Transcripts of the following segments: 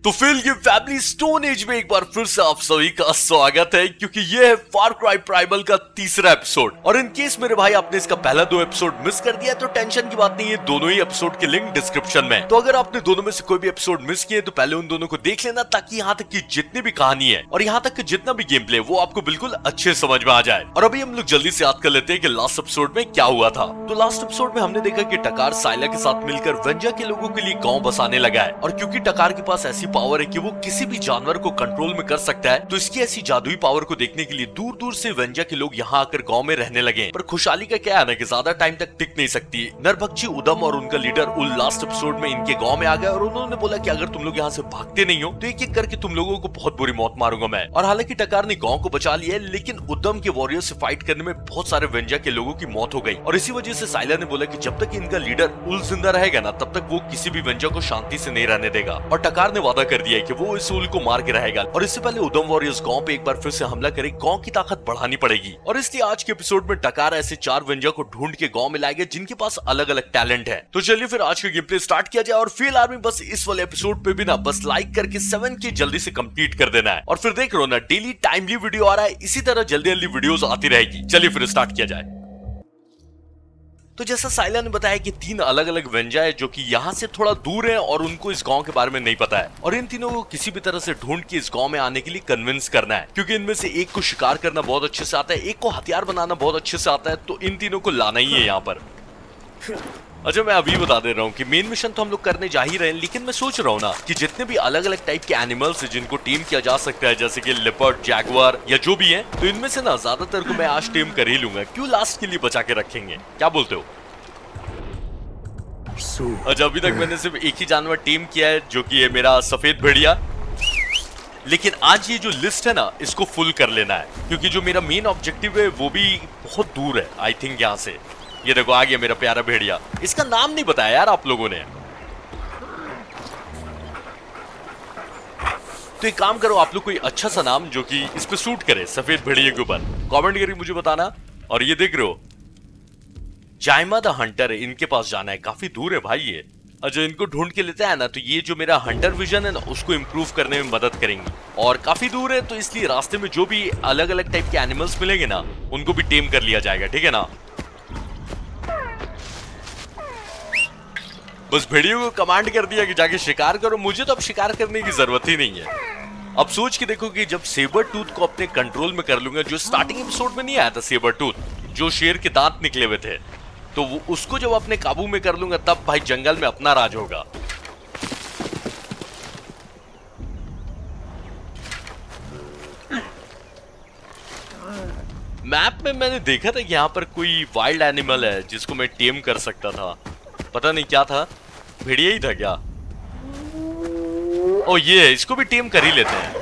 तो फिर ये फैमिली स्टोन एज में एक बार फिर से आप सभी का स्वागत है, क्योंकि ये है फार क्राई प्राइमल का तीसरा एपिसोड। और इन केस मेरे भाई आपने इसका पहला 2 एपिसोड मिस कर दिया तो टेंशन की बात नहीं है, दोनों ही एपिसोड के लिंक डिस्क्रिप्शन में। तो अगर आपने दोनों में से कोई भी एपिसोड मिस किए तो पहले उन दोनों को देख लेना, ताकि यहाँ तक की जितनी भी कहानी है और यहाँ तक की जितना भी गेम प्ले वो आपको बिल्कुल अच्छे समझ में आ जाए। और अभी हम लोग जल्दी से याद कर लेते हैं कि लास्ट एपिसोड में क्या हुआ था। तो लास्ट एपिसोड में हमने देखा कि टकार साइला के साथ मिलकर वेंजा के लोगों के लिए गाँव बसाने लगा है। और क्योंकि टकार के पास ऐसी पावर है कि वो किसी भी जानवर को कंट्रोल में कर सकता है, तो इसकी ऐसी जादुई पावर को देखने के लिए दूर दूर से वेंजा के लोग यहाँ आकर गांव में रहने लगे। पर खुशहाली का क्या है ना कि ज्यादा टाइम तक टिक नहीं सकती। नरभक्षी उदम और उनका लीडर उल लास्ट एपिसोड में इनके गांव में आ गया और उन्होंने बोला कि अगर तुम लोग यहाँ से भागते नहीं हो तो एक एक करके तुम लोगों को बहुत बुरी मौत मारूंगा मैं। और हालांकि टकार ने गाँव को बचा लिया है, लेकिन उदम के वॉरियर से फाइट करने में बहुत सारे वेंजा के लोगों की मौत हो गई। और इसी वजह से साइला ने बोला कि जब तक इनका लीडर उल जिंदा रहेगा ना, तब तक वो किसी भी वेंजा को शांति से नहीं रहने देगा। और टकार ने वादा कर दिया है कि वो इस उल को मार के रहेगा। और इससे पहले उदम वॉरियर्स गांव पे एक बार फिर से हमला करे, गांव की ताकत बढ़ानी पड़ेगी। और इसलिए आज के एपिसोड में टकार ऐसे 4 वेंजा को ढूंढ के गांव में लाएगा जिनके पास अलग अलग टैलेंट है। तो चलिए फिर आज का गेम प्ले स्टार्ट किया जाए। और फेल आर्मी बस इस वाले एपिसोड पे भी ना बस लाइक करके 7 के जल्दी से कंप्लीट कर देना है। और फिर देख रहे हो ना, डेली टाइमली वीडियो आ रहा है, इसी तरह जल्दी जल्दी वीडियोस आती रहेगी। चलिए फिर स्टार्ट किया जाए। तो जैसा साइला ने बताया कि 3 अलग अलग वेंजा है जो कि यहाँ से थोड़ा दूर है और उनको इस गांव के बारे में नहीं पता है। और इन तीनों को किसी भी तरह से ढूंढ के इस गांव में आने के लिए कन्विंस करना है, क्योंकि इनमें से एक को शिकार करना बहुत अच्छे से आता है, एक को हथियार बनाना बहुत अच्छे से आता है। तो इन तीनों को लाना ही है यहाँ पर। अच्छा, मैं अभी बता दे रहा हूँ कि मेन मिशन तो हम लोग करने जा ही रहे हैं, लेकिन मैं सोच रहा हूँ ना कि जितने भी अलग अलग टाइप के एनिमल्स हैं जिनको टीम किया जा सकता है, जैसे कि लेपर्ड, जैगुआर या जो भी है, तो इनमें से ना ज्यादातर को मैं आज टीम कर ही लूंगा। क्यों लास्ट के लिए बचा के रखेंगे, क्या बोलते हो? अच्छा, अभी तक मैंने सिर्फ एक ही जानवर टीम किया है जो कि है मेरा सफेद भेड़िया। लेकिन आज ये जो लिस्ट है ना, इसको फुल कर लेना है, क्योंकि जो मेरा मेन ऑब्जेक्टिव है वो भी बहुत दूर है। आई थिंक यहाँ से ये देखो आ गया मेरा प्यारा भेड़िया। इसका नाम नहीं बताया यार आप लोगों ने। तो एक काम करो, आप लोग कोई अच्छा सा नाम जो कि इस पे सूट करे सफेद भेड़िए के ऊपर कमेंट करके मुझे बताना। और ये देख रहे हो जाइमा द हंटर है, इनके पास जाना है, काफी दूर है भाई ये। और जो इनको ढूंढ के लेता है ना, तो ये जो मेरा हंटर विजन है ना, उसको इंप्रूव करने में मदद करेंगी। और काफी दूर है, तो इसलिए रास्ते में जो भी अलग अलग टाइप के एनिमल्स मिलेंगे ना, उनको भी टेम कर लिया जाएगा, ठीक है ना। बस भेड़ियों को कमांड कर दिया कि जाके शिकार करो। मुझे तो अब शिकार करने की जरूरत ही नहीं है। अब सोच के देखो कि जब सेबर टूथ को अपने कंट्रोल में कर लूंगा, जो स्टार्टिंग एपिसोड में नहीं आया था सेबर टूथ, जो शेर के दांत निकले हुए थे, तो वो उसको जब अपने काबू में कर लूंगा, तब भाई जंगल में अपना राज होगा। मैप में मैंने देखा था कि यहाँ पर कोई वाइल्ड एनिमल है जिसको मैं टेम कर सकता था, पता नहीं क्या था, भेड़िया ही था क्या? ओ ये है, इसको भी टेम कर ही लेते हैं।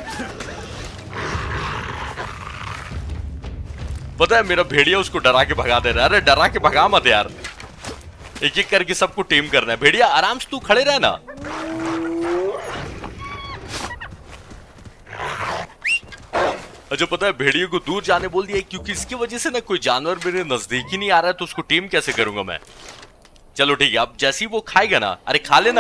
पता है मेरा भेड़िया उसको डरा के भगा दे रहा है। अरे डरा के भगा मत यार, एक एक करके सबको टेम करना है। भेड़िया आराम से तू खड़े रह ना। अच्छा, पता है भेड़िए को दूर जाने बोल दिया, क्योंकि इसकी वजह से ना कोई जानवर मेरे नजदीक ही नहीं आ रहा है, तो उसको टेम कैसे करूंगा मैं। चलो ठीक है, अब जैसे ही वो खाएगा ना, अरे खा लेना।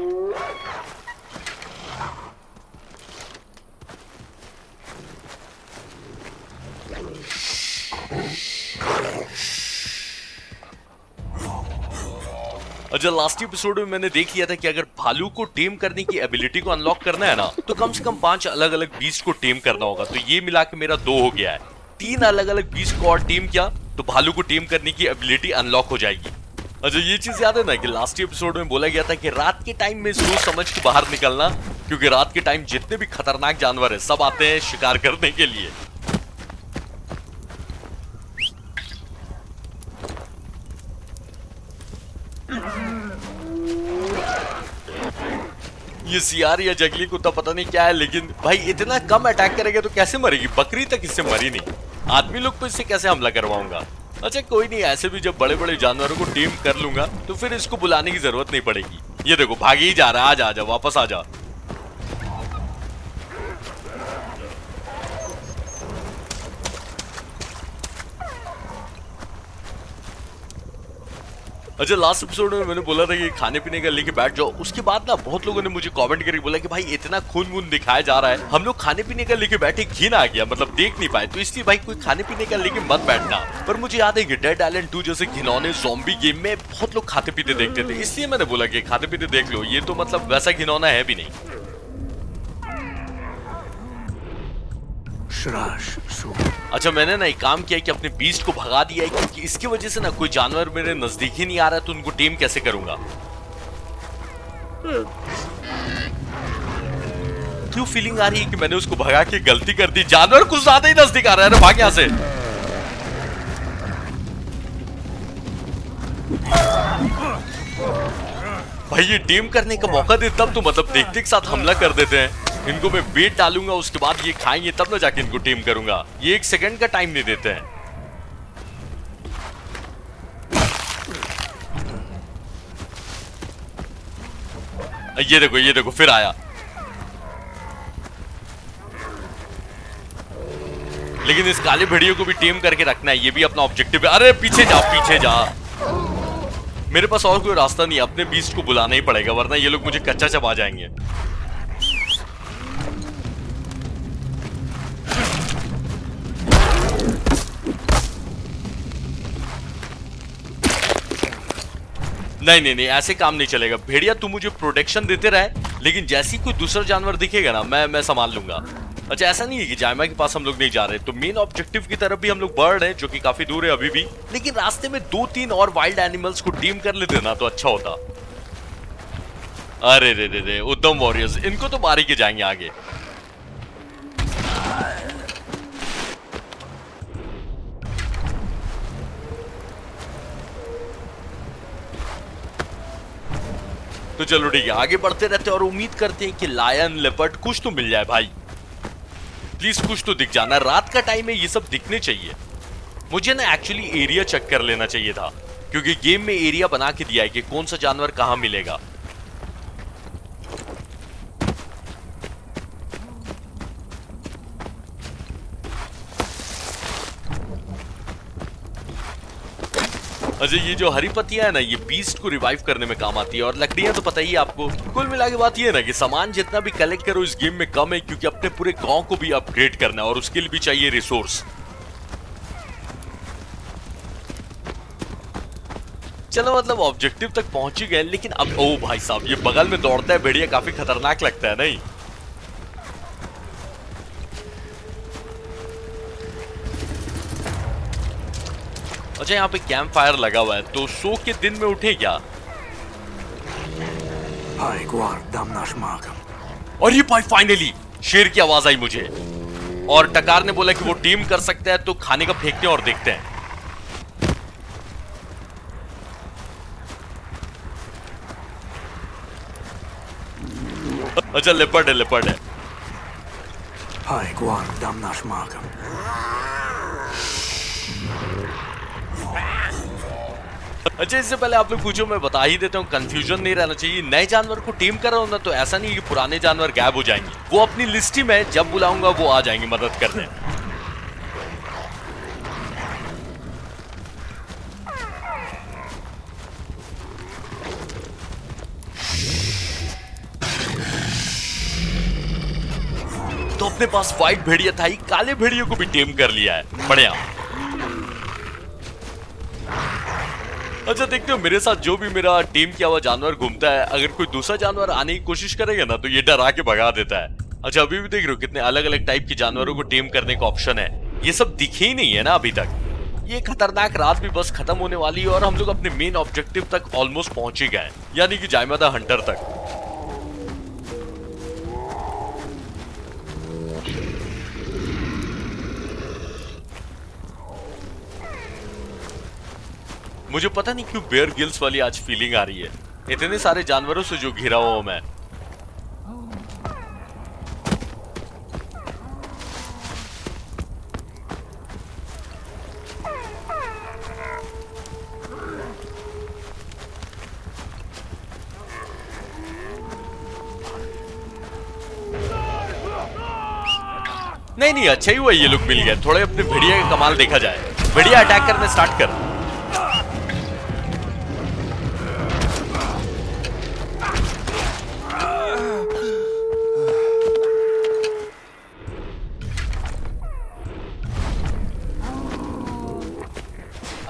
अच्छा, लास्ट एपिसोड में मैंने देख लिया था कि अगर भालू को टेम करने की एबिलिटी को अनलॉक करना है ना, तो कम से कम 5 अलग अलग बीस्ट को टेम करना होगा। तो ये मिला के मेरा 2 हो गया है। 3 अलग अलग बीस्ट को और टेम किया तो भालू को टेम करने की एबिलिटी अनलॉक हो जाएगी। अच्छा, ये चीज याद है ना कि लास्ट एपिसोड में बोला गया था कि रात के टाइम में सोच समझ के बाहर निकलना, क्योंकि रात के टाइम जितने भी खतरनाक जानवर है सब आते हैं शिकार करने के लिए। ये सियार या जंगली कुत्ता पता नहीं क्या है, लेकिन भाई इतना कम अटैक करेगा तो कैसे मरेगी? बकरी तक इससे मरी नहीं, आदमी लोग को इससे कैसे हमला करवाऊंगा। अच्छा कोई नहीं, ऐसे भी जब बड़े बड़े जानवरों को टीम कर लूंगा तो फिर इसको बुलाने की जरूरत नहीं पड़ेगी। ये देखो भागी ही जा रहा है, आजा आजा वापस आजा। अच्छा, लास्ट एपिसोड में मैंने बोला था कि खाने पीने का लेके बैठ जाओ, उसके बाद ना बहुत लोगों ने मुझे कमेंट करके बोला कि भाई इतना खून वून दिखाया जा रहा है, हम लोग खाने पीने का लेके बैठे घिन आ गया, मतलब देख नहीं पाए, तो इसलिए भाई कोई खाने पीने का लेके मत बैठना। पर मुझे याद है कि डेड आइलैंड 2 जैसे घिनौने ज़ॉम्बी गेम में बहुत लोग खाते पीते देखते थे, इसलिए मैंने बोला कि खाते पीते देख लो, ये तो मतलब वैसा घिनौना है भी नहीं। अच्छा, मैंने ना एक काम किया कि अपने बीस्ट को भगा दिया है, क्योंकि इसकी वजह से ना कोई जानवर मेरे नजदीक ही नहीं आ रहा है, तो उनको टेम कैसे करूंगा। क्यों फीलिंग आ रही है कि मैंने उसको भगा के गलती कर दी, जानवर कुछ ज्यादा ही नजदीक आ रहा है। अरे भाग यहां से। भाई ये टेम करने का मौका दे तब तो, मतलब देखते के साथ हमला कर देते हैं। इनको मैं वेट डालूंगा, उसके बाद ये खाएंगे, तब ना जाके इनको टेम करूंगा। ये 1 सेकंड का टाइम नहीं देते हैं। ये देखो फिर आया। लेकिन इस काले भेड़िए को भी टेम करके रखना है, ये भी अपना ऑब्जेक्टिव है। अरे पीछे जा, पीछे जा। मेरे पास और कोई रास्ता नहीं है, अपने बीस्ट को बुलाना ही पड़ेगा, वरना ये लोग मुझे कच्चा चबा जाएंगे। नहीं, ऐसे काम नहीं चलेगा। भेड़िया तू मुझे प्रोटेक्शन देते रहे, लेकिन जैसी कोई दूसरा जानवर दिखेगा ना, मैं संभाल लूंगा। अच्छा, ऐसा नहीं है कि जायमा के पास हम लोग नहीं जा रहे, तो मेन ऑब्जेक्टिव की तरफ भी हम लोग बढ़ रहे हैं, जो कि काफी दूर है अभी भी। लेकिन रास्ते में 2-3 और वाइल्ड एनिमल्स को टीम कर लेते ना तो अच्छा होता। अरे रे उद्दम वॉरियर्स, इनको तो मार के जाएंगे आगे। तो चलो ठीक है, आगे बढ़ते रहते और उम्मीद करते हैं कि लायन, लेपर्ड कुछ तो मिल जाए भाई। प्लीज कुछ तो दिख जाना, रात का टाइम है, ये सब दिखने चाहिए। मुझे ना एक्चुअली एरिया चेक कर लेना चाहिए था, क्योंकि गेम में एरिया बना के दिया है कि कौन सा जानवर कहां मिलेगा। अच्छा, ये जो हरी पत्तियां है ना, ये बीस्ट को रिवाइव करने में काम आती है, और लकड़ियां तो पता ही है आपको। कुल मिला के बात ये है ना कि सामान जितना भी कलेक्ट करो इस गेम में कम है, क्योंकि अपने पूरे गांव को भी अपग्रेड करना है और उसके लिए भी चाहिए रिसोर्स। चलो मतलब ऑब्जेक्टिव तक पहुंच ही गए, लेकिन अब ओ भाई साहब, ये बगल में दौड़ता है भेड़िया, काफी खतरनाक लगता है नहीं? अच्छा, यहाँ पे कैंप फायर लगा हुआ है, तो सो के दिन में उठे क्या? और ये भाई फाइनली शेर की आवाज आई मुझे, और टकार ने बोला कि वो टीम कर सकता है, तो खाने का फेंकते हैं और देखते हैं। अच्छा, लेपर्ड है। अच्छा, इससे पहले आप लोग पूछो, मैं बता ही देता हूँ, कंफ्यूजन नहीं रहना चाहिए। नए जानवर को टीम कर रहा हूं ना, तो ऐसा नहीं कि पुराने जानवर गायब हो जाएंगे, वो अपनी लिस्ट में जब बुलाऊंगा वो आ जाएंगे मदद करने। तो अपने पास व्हाइट भेड़िया था ही, काले भेड़ियों को भी टेम कर लिया है, बढ़िया। अच्छा, देखते हो मेरे साथ जो भी मेरा टीम किया हुआ जानवर घूमता है, अगर कोई दूसरा जानवर आने की कोशिश करेगा ना, तो ये डरा के भगा देता है। अच्छा, अभी भी देख रहे हो कितने अलग अलग टाइप के जानवरों को टेम करने का ऑप्शन है। ये सब दिखे ही नहीं है ना अभी तक। ये खतरनाक रात भी बस खत्म होने वाली है, और हम लोग अपने मेन ऑब्जेक्टिव तक ऑलमोस्ट पहुंच ही गए, यानी कि जायमा द हंटर तक। मुझे पता नहीं क्यों बेयर गिल्स वाली आज फीलिंग आ रही है, इतने सारे जानवरों से जो घिरा हुआ हूं मैं। नहीं, अच्छा ही हुआ ये लोग मिल गए। थोड़े अपने भेड़िया का कमाल देखा जाए। भेड़िया अटैक करने स्टार्ट कर।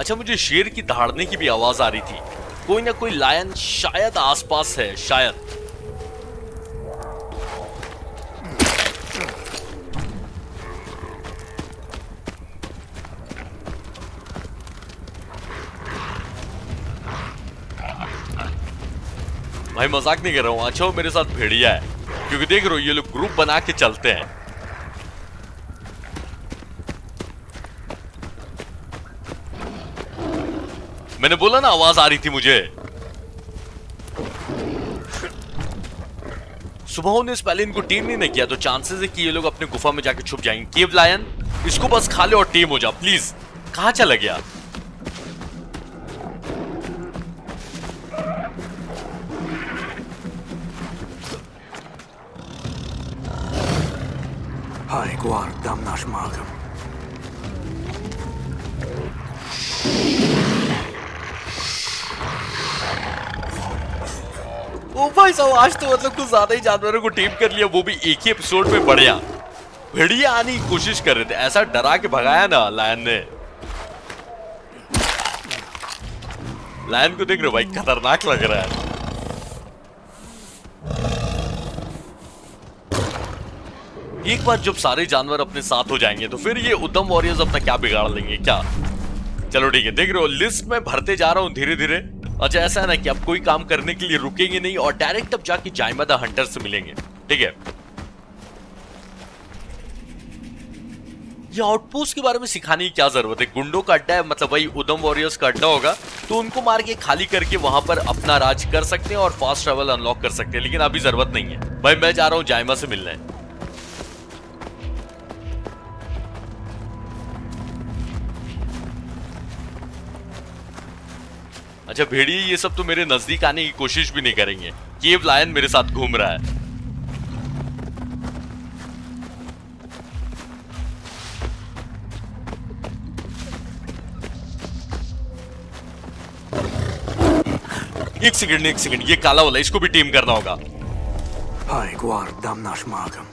अच्छा, मुझे शेर की दहाड़ने की भी आवाज आ रही थी। कोई ना कोई लायन शायद आसपास है, शायद। भाई मजाक नहीं कर रहा हूं। अच्छा, वो मेरे साथ भेड़िया है, क्योंकि देख रहे हो ये लोग ग्रुप बना के चलते हैं। मैंने बोला ना आवाज आ रही थी मुझे। सुबह होने से पहले इनको टीम नहीं किया तो चांसेस है कि ये लोग अपने गुफा में जाके छुप जाएंगे। केव लायन, इसको बस खा ले और टीम हो जा प्लीज। कहां चला गया? Hai, guardam naš magam. ओ भाई साहब, आज तो मतलब कुछ ज्यादा ही जानवरों को टीम कर लिया, वो भी एक ही एपिसोड में। बढ़िया। भेड़िया आने की कोशिश कर रहे थे, ऐसा डरा के भगाया ना लायन ने। लायन को देख रहे हो भाई, खतरनाक लग रहा है। एक बार जब सारे जानवर अपने साथ हो जाएंगे तो फिर ये उद्यम वॉरियर्स अपना क्या बिगाड़ लेंगे क्या? चलो ठीक है, देख रहे हो लिस्ट में भरते जा रहा हूं धीरे धीरे। अच्छा, ऐसा है ना कि अब कोई काम करने के लिए रुकेंगे नहीं और डायरेक्ट अब जाके जाइमा द हंटर से मिलेंगे। ठीक है, ये आउटपोस्ट के बारे में सिखाने की क्या जरूरत है? गुंडों का अड्डा है, मतलब वही उद्यम वॉरियर्स का अड्डा होगा, तो उनको मार के खाली करके वहां पर अपना राज कर सकते हैं और फास्ट ट्रैवल अनलॉक कर सकते हैं। लेकिन अभी जरूरत नहीं है भाई, मैं जा रहा हूं जाइमा से मिलने। अच्छा, भेड़िए ये सब तो मेरे नजदीक आने की कोशिश भी नहीं करेंगे। केव लायन मेरे साथ घूम रहा है। एक सेकंड, ये काला वाला, इसको भी टीम करना होगा। Hai, guardam naš magam.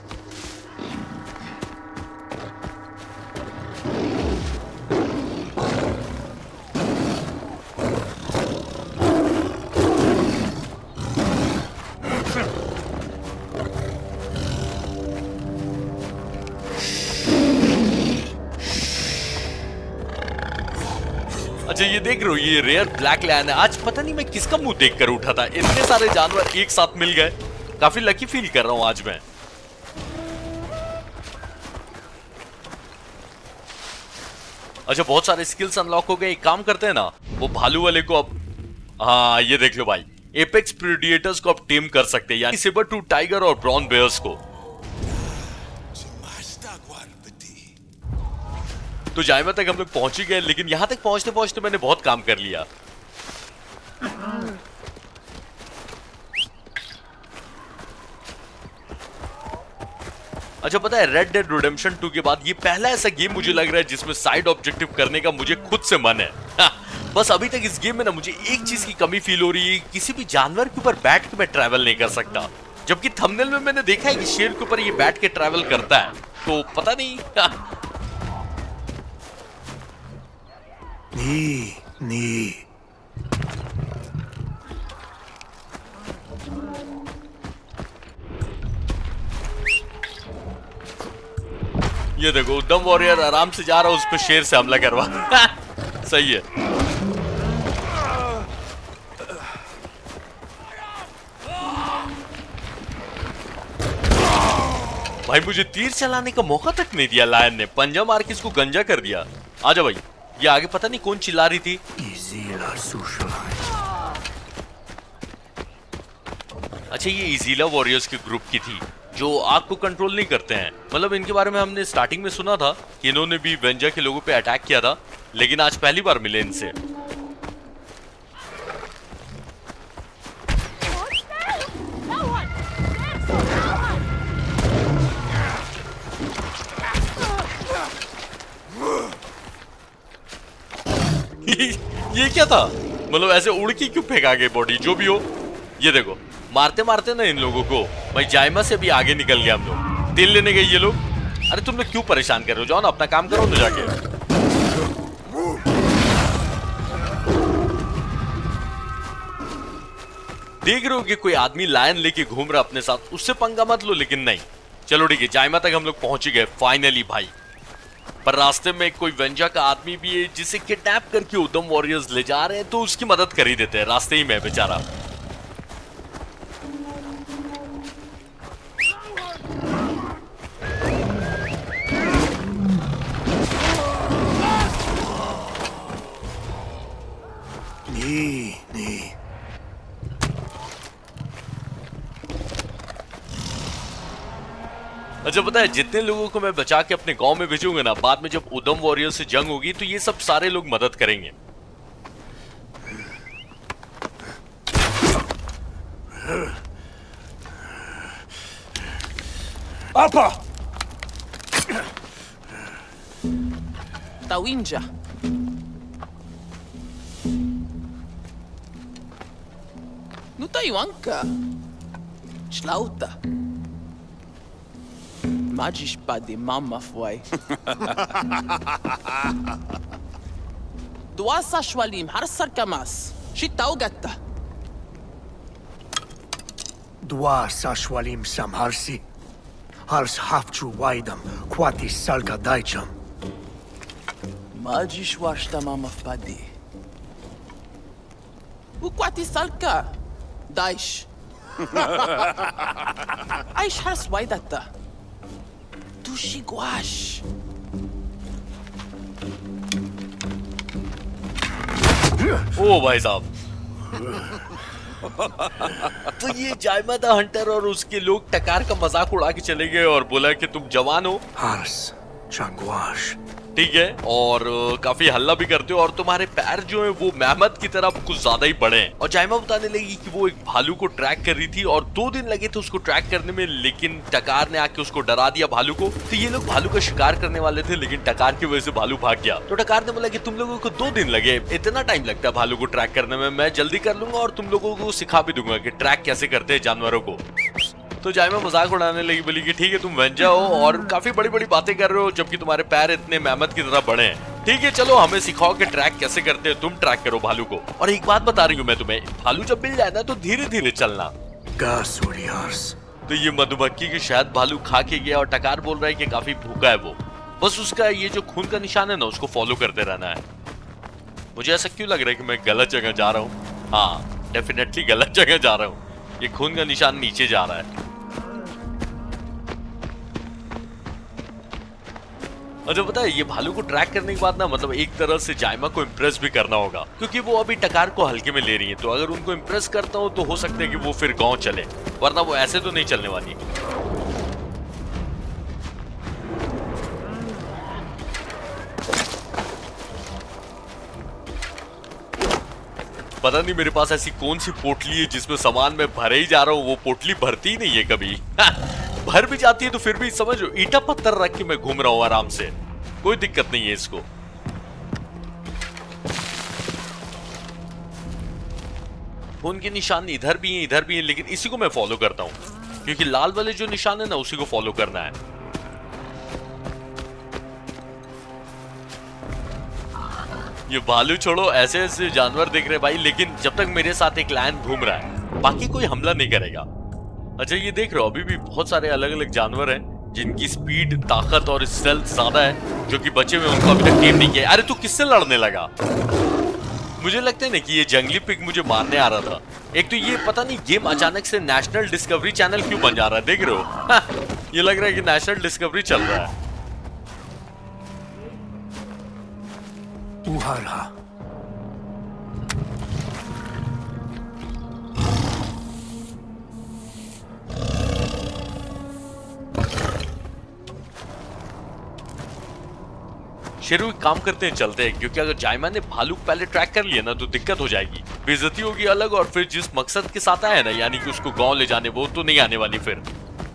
अच्छा, ये देख रहे हो, ये रेयर ब्लैक लायन है। आज पता नहीं मैं किसका मुंह देखकर उठा था, इतने सारे जानवर एक साथ मिल गए। काफी लकी फील कर रहा हूं आज मैं। अच्छा, बहुत सारे स्किल्स अनलॉक हो गए। एक काम करते हैं ना, वो भालू वाले को अब, हाँ ये देख लो भाई, एपेक्स प्रेडिएटर्स को अब टीम कर सकते हैं, यानी सेबर टूथ टाइगर और ब्राउन बेयर्स को। तो जाइमा तक हम लोग पहुंच ही गए, लेकिन यहां तक पहुंचते पहुंचते मैंने बहुत काम कर लिया। अच्छा, पता है रेड डेड रिडेम्पशन 2 के बाद ये पहला ऐसा गेम मुझे लग रहा है जिसमें साइड ऑब्जेक्टिव करने का मुझे खुद से मन है। बस अभी तक इस गेम में ना मुझे एक चीज की कमी फील हो रही है, किसी भी जानवर के ऊपर बैठ के मैं ट्रैवल नहीं कर सकता। जबकि थंबनेल में मैंने देखा है कि शेर के ऊपर ये बैठ के ट्रैवल करता है, तो पता नहीं। नी ये देखो, उद्यम वॉरियर आराम से जा रहा है, उस पर शेर से हमला करवा। सही है। भाई मुझे तीर चलाने का मौका तक नहीं दिया लायन ने, पंजा मार के इसको गंजा कर दिया। आजा भाई, ये आगे पता नहीं कौन चिल्ला रही थी। अच्छा, ये इजीला वॉरियर्स के ग्रुप की थी जो आग को कंट्रोल नहीं करते हैं। मतलब इनके बारे में हमने स्टार्टिंग में सुना था कि इन्होंने भी वेंजा के लोगों पे अटैक किया था, लेकिन आज पहली बार मिले इनसे। ये क्या था? मतलब ऐसे उड़ के क्यों फेंका गई बॉडी? जो भी हो, ये देखो मारते मारते ना इन लोगों को भाई जाइमा से भी आगे निकल गया हम लोग। तेल लेने गए ये लोग। अरे तुम लोग क्यों परेशान कर रहे हो? जाओ ना अपना काम करो ना जाके। देख रहे हो कि कोई आदमी लायन लेके घूम रहा अपने साथ, उससे पंगा मत लो। लेकिन नहीं, चलो ठीक है, जायमा तक हम लोग पहुंच गए फाइनली भाई। पर रास्ते में कोई वेंजा का आदमी भी है जिसे किडनैप करके उदम वॉरियर्स ले जा रहे हैं, तो उसकी मदद कर ही देते हैं रास्ते ही में बेचारा। नी अच्छा पता है, जितने लोगों को मैं बचा के अपने गांव में भेजूंगा ना, बाद में जब उदम वॉरियर्स से जंग होगी तो ये सब सारे लोग मदद करेंगे। Apa! Tawinja. No Taiwanka. Schlauta. Magisch pa de mama foi. Duasa shwalim harsar kamas. Shitau gatta. Dua sashwalim samharsi. Hars hafchu waidam, kwati salka daicham. Magisch washta mama padi. Ukwati salka. Daish. Aish hars waidatta. Tushi gwash. ओ भाई साहब। तो ये जायमा the Hunter और उसके लोग टकार का मजाक उड़ा के चले गए और बोला कि तुम जवान हो, Hars changwash. ठीक है, और काफी हल्ला भी करते हो, और तुम्हारे पैर जो है वो मेहमत की तरह कुछ ज्यादा ही बड़े हैं। और जायमा बताने लगी कि वो एक भालू को ट्रैक कर रही थी और 2 दिन लगे थे उसको ट्रैक करने में, लेकिन टकार ने आके उसको डरा दिया भालू को। तो ये लोग भालू का शिकार करने वाले थे, लेकिन टकार की वजह से भालू भाग गया। तो टकार ने बोला कि तुम लोगों को 2 दिन लगे, इतना टाइम लगता है भालू को ट्रैक करने में, मैं जल्दी कर लूंगा और तुम लोगों को सिखा भी दूंगा कि ट्रैक कैसे करते हैं जानवरों को। तो जायमा मजाक उड़ाने लगी, बोली कि ठीक है तुम वेंजा हो और काफी बड़ी बड़ी बातें कर रहे हो, जबकि तुम्हारे पैर इतने मेहमत की तरह बड़े हैं। ठीक है चलो हमें सिखाओ कि ट्रैक कैसे करते हैं, तुम ट्रैक करो भालू को। और एक बात बता रही हूँ मैं तुम्हें, भालू जब मिल जाए ना तो धीरे धीरे चलना। Gasuri hars. तो ये मधुमक्खी के शहद भालू खा के गया और टकार बोल रहा है कि काफी भूखा है वो, बस उसका ये जो खून का निशान है ना उसको फॉलो करते रहना है। मुझे ऐसा क्यों लग रहा है कि मैं गलत जगह जा रहा हूँ? हाँ डेफिनेटली गलत जगह जा रहा हूँ, ये खून का निशान नीचे जा रहा है। और जो पता है ये भालू को ट्रैक करने के बाद ना, मतलब एक तरह से जायमा को इम्प्रेस भी करना होगा, क्योंकि वो अभी टकार को हल्के में ले रही है। तो अगर उनको इम्प्रेस करता हूँ तो हो सकता है कि वो फिर गांव चले, वरना वो ऐसे तो नहीं चलने वाली। पता नहीं मेरे पास ऐसी कौन सी पोटली है जिसमें सामान मैं भरे ही जा रहा हूँ, वो पोटली भरती ही नहीं है कभी। भर भी जाती है तो फिर भी समझो ईटा पत्थर रख के मैं घूम रहा हूँ आराम से, कोई दिक्कत नहीं है इसको। उनके निशान इधर भी हैं इधर भी हैं, लेकिन इसी को मैं फॉलो करता हूँ, क्योंकि लाल वाले जो निशान है ना उसी को फॉलो करना है। ये भालू छोड़ो, ऐसे ऐसे जानवर दिख रहे भाई, लेकिन जब तक मेरे साथ एक लायन घूम रहा है बाकी कोई हमला नहीं करेगा। अच्छा ये देख रहे हो अभी भी बहुत सारे अलग अलग जानवर हैं जिनकी स्पीड, ताकत और स्टेल्थ ज्यादा है, जो कि बचे हुए उनको अभी तक टेम नहीं किया। अरे तू किससे लड़ने लगा? मुझे लगता है ना कि ये जंगली पिग मुझे मारने आ रहा था। एक तो ये पता नहीं गेम अचानक से नेशनल डिस्कवरी चैनल क्यों बन जा रहा है, देख रहे हो? ये लग रहा है कि नेशनल डिस्कवरी चल रहा है। Uharha. शेरू एक काम करते हैं, चलते हैं, क्योंकि अगर जायमा ने भालू पहले ट्रैक कर लिया ना तो दिक्कत हो जाएगी, बेइज्जती होगी अलग, और फिर जिस मकसद के साथ आया ना, यानी कि उसको गांव ले जाने, वो तो नहीं आने वाली फिर।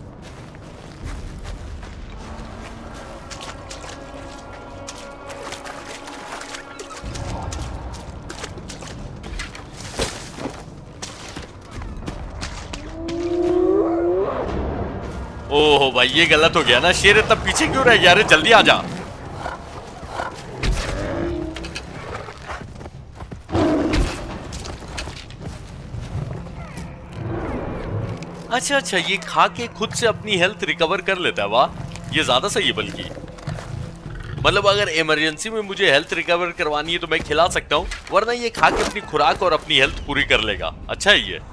ओह भाई ये गलत हो गया ना, शेर इतना पीछे क्यों रह गया? अरे जल्दी आ जा। अच्छा अच्छा, ये खा के खुद से अपनी हेल्थ रिकवर कर लेता है। वाह, ये ज्यादा सही है। बल्कि मतलब अगर इमरजेंसी में मुझे हेल्थ रिकवर करवानी है तो मैं खिला सकता हूँ, वरना ये खा के अपनी खुराक और अपनी हेल्थ पूरी कर लेगा। अच्छा है ये।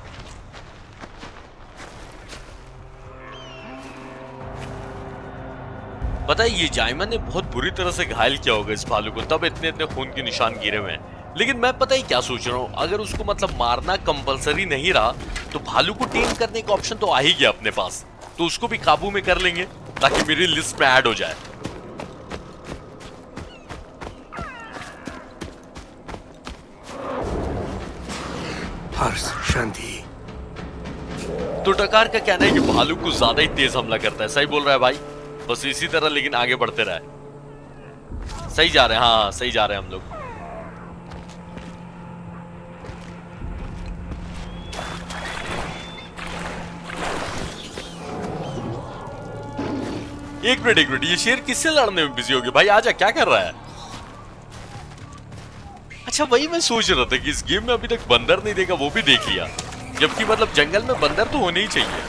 पता है, ये जायमा ने बहुत बुरी तरह से घायल किया होगा इस भालू को, तब इतने इतने खून के निशान गिरे हुए हैं। लेकिन मैं पता ही क्या सोच रहा हूँ, अगर उसको मतलब मारना कंपलसरी नहीं रहा तो भालू को टेम करने का ऑप्शन तो आ ही गया अपने पास, तो उसको भी काबू में कर लेंगे ताकि मेरी लिस्ट में ऐड हो जाए। हर्ष, शांति। तो टकार का कहना है कि भालू कुछ ज्यादा ही तेज हमला करता है। सही बोल रहा है भाई, बस इसी तरह लेकिन आगे बढ़ते रहे। सही जा रहे हैं, हाँ सही जा रहे हैं हम लोग। एक मिनट, ये शेर किससे लड़ने में बिजी हो गया? भाई आजा, क्या कर रहा है? अच्छा, वही मैं सोच रहा था कि इस गेम में अभी तक बंदर नहीं देखा, वो भी देख लिया, जबकि मतलब जंगल में बंदर तो होने ही चाहिए।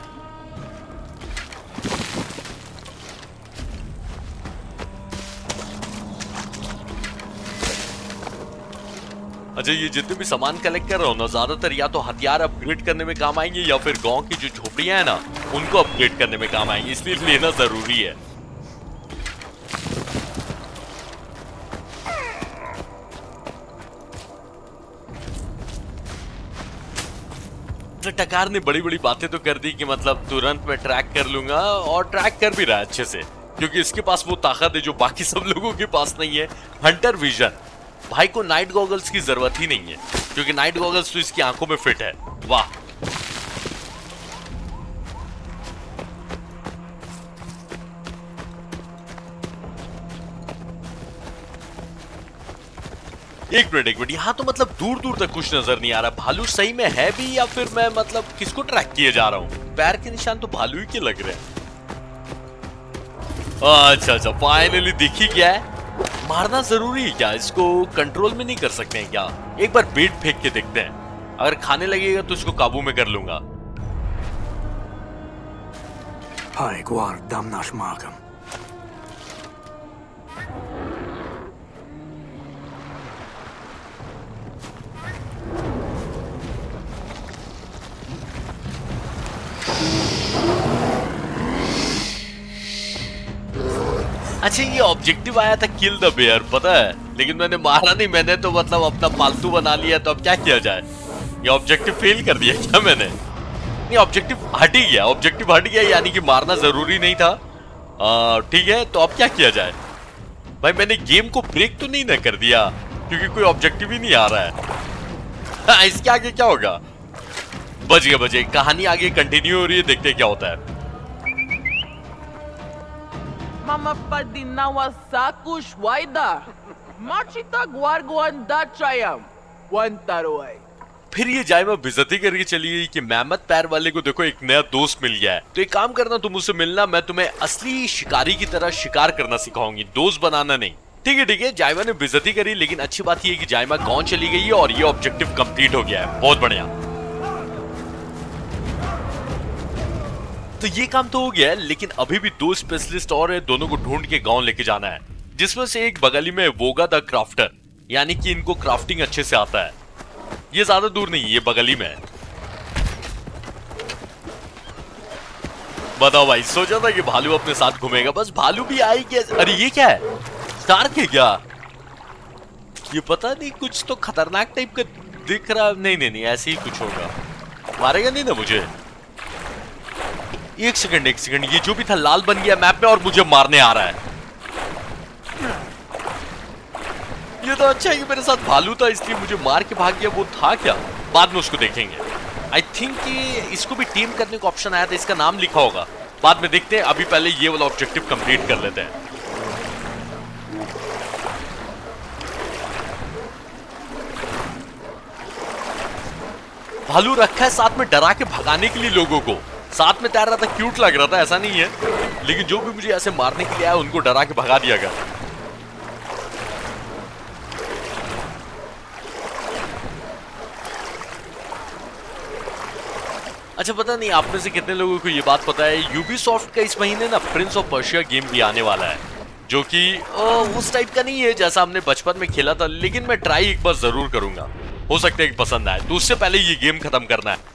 अच्छा, ये जितने भी सामान कलेक्ट कर रहा हूं ना, ज्यादातर या तो हथियार अपग्रेड करने में काम आएंगे या फिर गांव की जो झोपड़ियां हैं ना, उनको अपग्रेड करने में काम आएंगे, इसलिए लेना जरूरी है। टकार ने बड़ी बड़ी बातें तो कर दी कि मतलब तुरंत मैं ट्रैक कर लूंगा, और ट्रैक कर भी रहा है अच्छे से, क्योंकि इसके पास वो ताकत है जो बाकी सब लोगों के पास नहीं है, हंटर विजन। भाई को नाइट गॉगल्स की जरूरत ही नहीं है, क्योंकि नाइट गॉगल्स तो इसकी आंखों में फिट है। वाह, एक मिनट, यहाँ तो मतलब दूर दूर तक कुछ नजर नहीं आ रहा। भालू सही में है भी या फिर मैं मतलब किसको ट्रैक किए जा रहा हूँ? पैर के निशान तो भालू ही के लग रहे हैं। अच्छा, फाइनली दिख ही गया है। मारना जरूरी है क्या? इसको कंट्रोल में नहीं कर सकते हैं क्या? एक बार बेट फेंक के देखते हैं, अगर खाने लगेगा तो इसको काबू में कर लूंगा। Hai guard damnash magam. अच्छा, ये ऑब्जेक्टिव आया था किल द बेयर, पता है, लेकिन मैंने मारा नहीं। मैंने तो मतलब अपना पालतू बना लिया, तो अब क्या किया जाए? ये ऑब्जेक्टिव फेल कर दिया क्या मैंने? नहीं, ऑब्जेक्टिव हट ही गया, ऑब्जेक्टिव हट गया, यानी कि मारना जरूरी नहीं था। ठीक है, तो अब क्या किया जाए? भाई मैंने गेम को ब्रेक तो नहीं ना कर दिया, क्योंकि कोई ऑब्जेक्टिव ही नहीं आ रहा है। इसके आगे क्या होगा? बच गए, कहानी आगे कंटिन्यू हो रही है, देखते क्या होता है। Mama padina wasakush waida. Machita guarguan dachayam. Wantaruai. फिर ये जायमा बेइज्जती करके चली गई कि मेहमत पैर वाले को देखो एक नया दोस्त मिल गया है, तो एक काम करना, तुम मुझसे मिलना, मैं तुम्हें असली शिकारी की तरह शिकार करना सिखाऊंगी, दोस्त बनाना नहीं। ठीक है, जायमा ने बेइज्जती करी, लेकिन अच्छी बात ये है कि जायमा गांव चली गई है और ये ऑब्जेक्टिव कंप्लीट हो गया है। बहुत बढ़िया। तो ये काम तो हो गया है, लेकिन अभी भी दो स्पेशलिस्ट और है, दोनों को ढूंढ के गांव लेके जाना है, जिसमें से एक बगली में वोगा द क्राफ्टर, यानी कि इनको क्राफ्टिंग अच्छे से आता है। ये ज्यादा दूर नहीं, ये बगली में है। बताओ भाई, सोचा था कि भालू अपने साथ घूमेगा, बस भालू भी आई क्या? अरे ये क्या है? स्टार्क है क्या? ये पता नहीं, कुछ तो खतरनाक टाइप का दिख रहा। नहीं, ऐसे ही कुछ होगा। मारेगा नहीं ना मुझे? एक सेकंड, ये जो भी था लाल बन गया मैप में और मुझे मारने आ रहा है। ये तो अच्छा है कि मेरे साथ भालू था, इसलिए मुझे मार के भाग गया। वो था क्या? बाद में उसको देखेंगे। आई थिंक कि इसको भी टीम करने का ऑप्शन आया था, इसका नाम लिखा होगा, बाद में देखते हैं। अभी पहले ये वाला ऑब्जेक्टिव कंप्लीट कर लेते हैं। भालू रखा है साथ में डरा के भगाने के लिए लोगों को, साथ में तैर रहा था, क्यूट लग रहा था, ऐसा नहीं है, लेकिन जो भी मुझे ऐसे मारने के लिए आया उनको डरा के भगा दिया गया। अच्छा पता नहीं आप में से कितने लोगों को ये बात पता है, यूबीसॉफ्ट का इस महीने ना प्रिंस ऑफ पर्शिया गेम भी आने वाला है, जो कि उस टाइप का नहीं है जैसा हमने बचपन में खेला था, लेकिन मैं ट्राई एक बार जरूर करूंगा, हो सकता है कि पसंद आए। तो उससे पहले ये गेम खत्म करना है।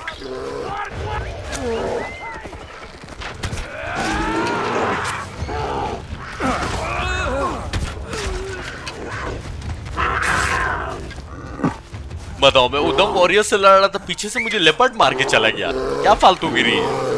बताओ, मैं उदम वॉरियर से लड़ रहा था, पीछे से मुझे लेपर्ड मार के चला गया। क्या फालतूगिरी है।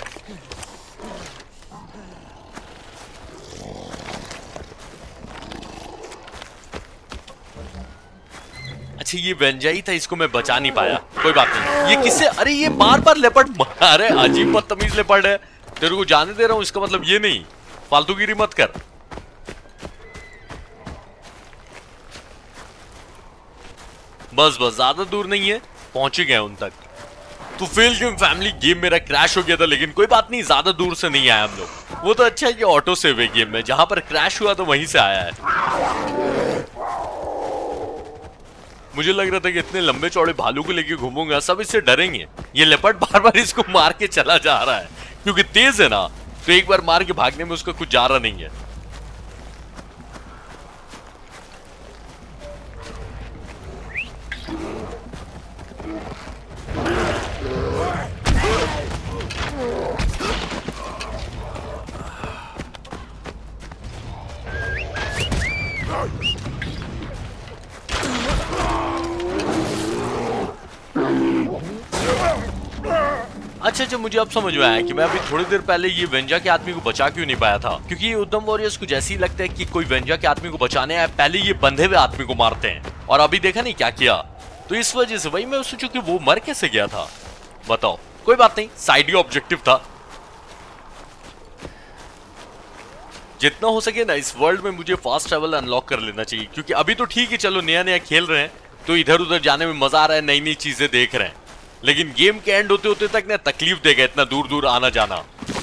अच्छा ये वेंजाई था, इसको मैं बचा नहीं पाया, कोई बात नहीं। ये किससे, अरे ये बार बार लेपर्ड, अरे अजीब बदतमीज लेपर्ड है। तेरे को जाने दे रहा हूं, इसका मतलब ये नहीं, फालतूगिरी मत कर। बस बस, ज्यादा दूर नहीं है, पहुंच ही गए उन तक। तो फेल गेम फैमिली, गेम मेरा क्रैश हो गया था, लेकिन कोई बात नहीं, ज्यादा दूर से नहीं आया हम लोग। वो तो अच्छा है कि ऑटो सेव है गेम में, जहां पर क्रैश हुआ तो वहीं से आया है। मुझे लग रहा था कि इतने लंबे चौड़े भालू को लेके घूमूंगा, सब इससे डरेंगे। ये लेपर्ड बार बार इसको मार के चला जा रहा है, क्योंकि तेज है ना, तो एक बार मार के भागने में उसका कुछ जा रहा नहीं है। अच्छा, मुझे अब समझ में आया कि मैं अभी थोड़ी देर पहले ये वेंजा के आदमी को बचा क्यों नहीं पाया था, क्योंकि ये उदम वॉरियर्स को जैसे ही लगता है कि कोई वेंजा के आदमी को बचाने आया, पहले ये बंधे हुए आदमी को मारते हैं, और अभी देखा नहीं क्या किया। तो इस वजह से वही मैं सोचूं कि वो मर कैसे गया था। बताओ, कोई बात नहीं, साइड ऑब्जेक्टिव था। जितना हो सके ना इस वर्ल्ड में मुझे फास्ट ट्रैवल अनलॉक कर लेना चाहिए, क्योंकि अभी तो ठीक है, चलो नया नया खेल रहे हैं तो इधर उधर जाने में मजा आ रहा है, नई नई चीजें देख रहे हैं, लेकिन गेम के एंड होते होते तक ना तकलीफ देगा इतना दूर दूर आना जाना।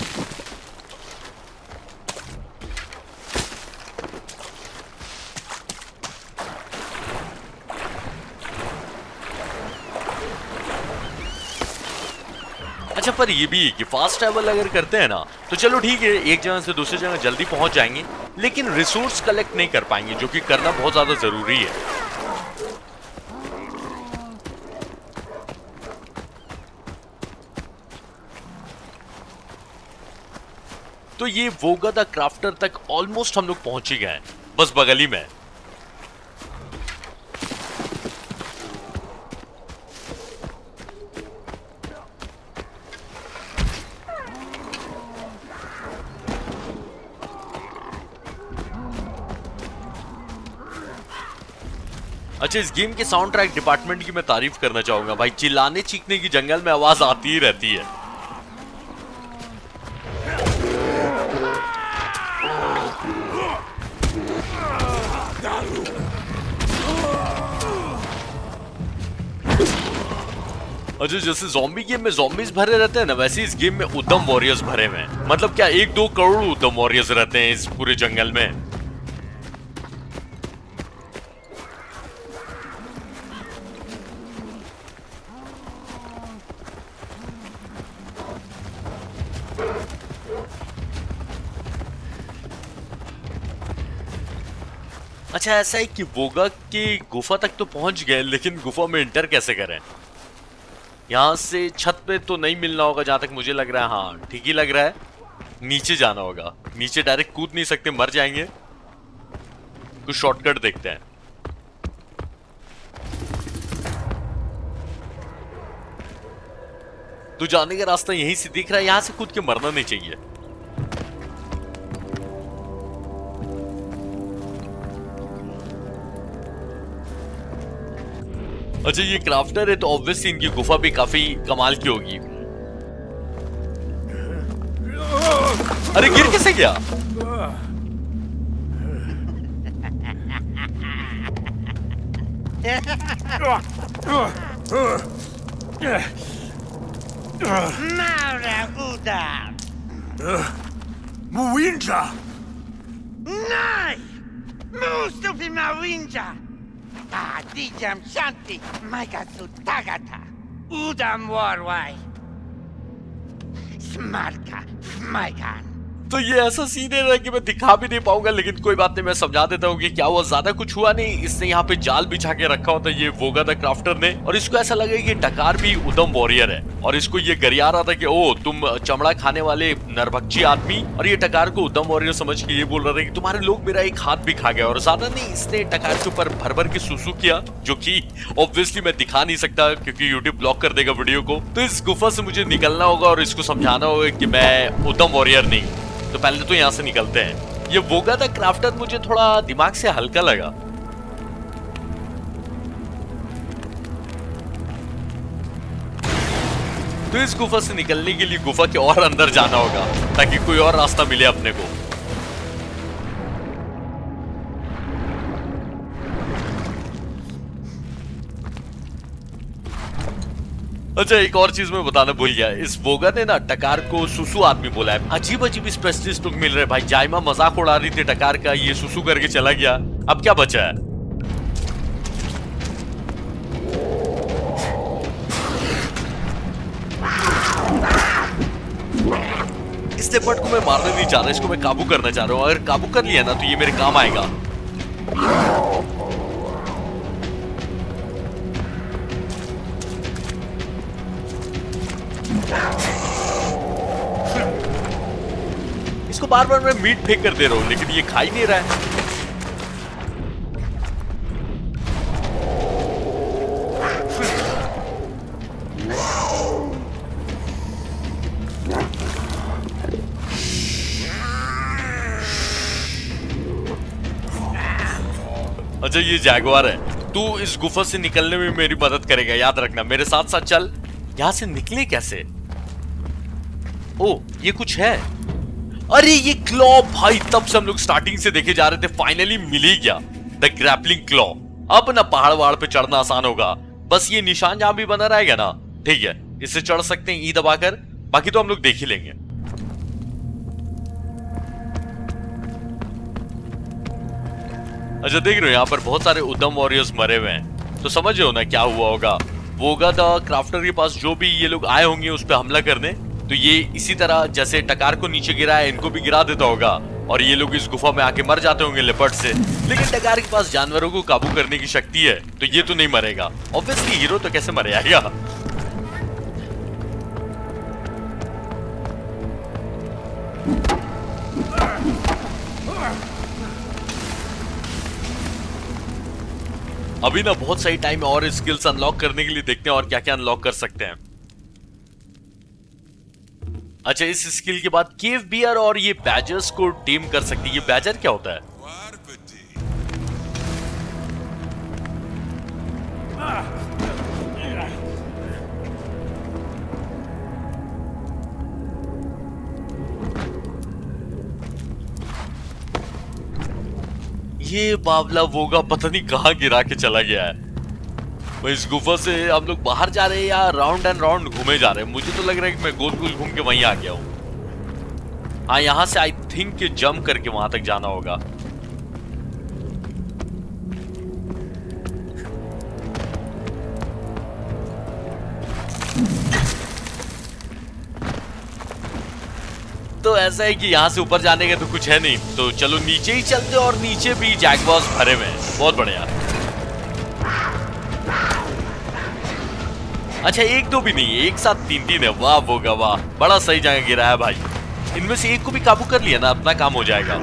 अच्छा, पर ये भी कि फास्ट ट्रैवल अगर करते हैं ना तो चलो ठीक है, एक जगह से दूसरी जगह जल्दी पहुंच जाएंगे, लेकिन रिसोर्स कलेक्ट नहीं कर पाएंगे, जो कि करना बहुत ज्यादा जरूरी है। तो ये वोगा द क्राफ्टर तक ऑलमोस्ट हम लोग पहुंच ही गए हैं, बस बगल ही में। अच्छा, इस गेम के साउंड ट्रैक डिपार्टमेंट की मैं तारीफ करना चाहूंगा भाई, चिल्लाने चीखने की जंगल में आवाज आती ही रहती है। अच्छा, जैसे ज़ॉम्बी गेम में ज़ॉम्बीज भरे रहते हैं ना, वैसे इस गेम में उदम वॉरियर्स भरे हुए हैं। मतलब क्या 1-2 करोड़ उदम वॉरियर्स रहते हैं इस पूरे जंगल में। अच्छा, ऐसा है कि वोगा की गुफा तक तो पहुंच गए, लेकिन गुफा में इंटर कैसे करें? यहाँ से छत पे तो नहीं मिलना होगा जहां तक मुझे लग रहा है। हाँ ठीक ही लग रहा है, नीचे जाना होगा। नीचे डायरेक्ट कूद नहीं सकते, मर जाएंगे। कुछ शॉर्टकट देखते हैं। तो जाने का रास्ता यहीं से दिख रहा है, यहां से कूद के मरना नहीं चाहिए। अच्छा, ये क्राफ्टर है तो ऑब्वियसली इनकी गुफा भी काफी कमाल की होगी। अरे गिर कैसे गया? Mara Udar! Muinja! Nai! Mustafi Mawinja! Dijam Shanti, Maikatsu Tagata, Udam Warwai, Smarka Fmaikan. तो ये ऐसा सीन है कि मैं दिखा भी नहीं पाऊंगा, लेकिन कोई बात नहीं, मैं समझा देता हूँ कि क्या हुआ। ज्यादा कुछ हुआ नहीं, इसने यहाँ पे जाल बिछा के रखा होता ये वोगा द क्राफ्टर ने, और इसको ऐसा लगा कि टकार भी उदम वॉरियर है, और इसको ये गरिया रहा था कि ओ तुम चमड़ा खाने वाले नरभक्षी आदमी, और ये टकार को उदम वॉरियर समझ के ये बोल रहा था कि तुम्हारे लोग मेरा एक हाथ भी खा गया। और ज्यादा नहीं, इसने टकार के ऊपर भर भर के सुसु किया, जो कि ऑब्वियसली मैं दिखा नहीं सकता क्योंकि यूट्यूब ब्लॉक कर देगा वीडियो को। तो इस गुफा से मुझे निकलना होगा और इसको समझाना होगा कि मैं उदम वॉरियर नहीं। तो पहले तो यहाँ से निकलते हैं। ये वोगा द क्राफ्टर मुझे थोड़ा दिमाग से हल्का लगा। तो इस गुफा से निकलने के लिए गुफा के और अंदर जाना होगा ताकि कोई और रास्ता मिले अपने को। अच्छा, एक और चीज मैं बताना भूल गया, इस वोगा ने ना टकार को सुसु आदमी बोला है। अजीब अजीब स्पेशलिस्ट लोग मिल रहे हैं भाई। जायमा मजाक उड़ा रही थी टकार का, ये सुसु करके चला गया। अब क्या बचा है? इस लेपर्ड को मैं मारना नहीं चाह रहा, इसको मैं काबू करना चाह रहा हूँ। अगर काबू कर लिया ना तो ये मेरे काम आएगा। इसको बार बार मैं मीट फेंक कर दे रहा हूं, लेकिन ये खा ही नहीं रहा है। अच्छा, ये जैगवार है। तू इस गुफा से निकलने में मेरी मदद करेगा, याद रखना। मेरे साथ साथ चल। यहां से निकले कैसे? ओ, ये कुछ है। अरे ये क्लॉ भाई, तब से हम लोग स्टार्टिंग से देखे जा रहे थे, फाइनली मिल ही गया। The grappling claw. अब ना पहाड़ वहाड़ पे चढ़ना आसान होगा, बस ये निशान जहां भी बना रहेगा ना, ठीक है, इससे चढ़ सकते हैं ई दबाकर। बाकी तो हम लोग देख ही लेंगे। अच्छा, देख रहे हो यहाँ पर बहुत सारे उदम वॉरियर्स मरे हुए हैं, तो समझ रहे हो ना क्या हुआ होगा। वोगा द क्राफ्टर के पास जो भी ये लोग आए होंगे उस पर हमला करने, तो ये इसी तरह जैसे टकार को नीचे गिरा है, इनको भी गिरा देता होगा, और ये लोग इस गुफा में आके मर जाते होंगे लेपर्ड से। लेकिन टकार के पास जानवरों को काबू करने की शक्ति है, तो ये तो नहीं मरेगा। ऑब्वियसली हीरो तो कैसे मर जाएगा। अभी ना बहुत सही टाइम है और स्किल्स अनलॉक करने के लिए। देखते हैं और क्या क्या अनलॉक कर सकते हैं। अच्छा, इस स्किल के बाद केव बियर और ये बैजर्स को टीम कर सकती है। ये बैजर क्या होता है? ये बावला वोगा पता नहीं कहां गिरा के चला गया है। इस गुफा से हम लोग बाहर जा रहे हैं या राउंड एंड राउंड घूमे जा रहे हैं? मुझे तो लग रहा है कि मैं गोल गोल घूम के वहीं आ गया हूं। हाँ, यहां से आई थिंक कि जंप करके वहां तक जाना होगा। तो ऐसा है कि यहाँ से ऊपर जाने का तो कुछ है नहीं, तो चलो नीचे ही चलते। और नीचे भी जैगवार्स भरे हुए हैं, बहुत बढ़िया। अच्छा, एक दो भी नहीं, एक साथ तीन तीन है। वाह वोगा वाह, बड़ा सही जगह गिरा है भाई। इनमें से एक को भी काबू कर लिया ना, अपना काम हो जाएगा।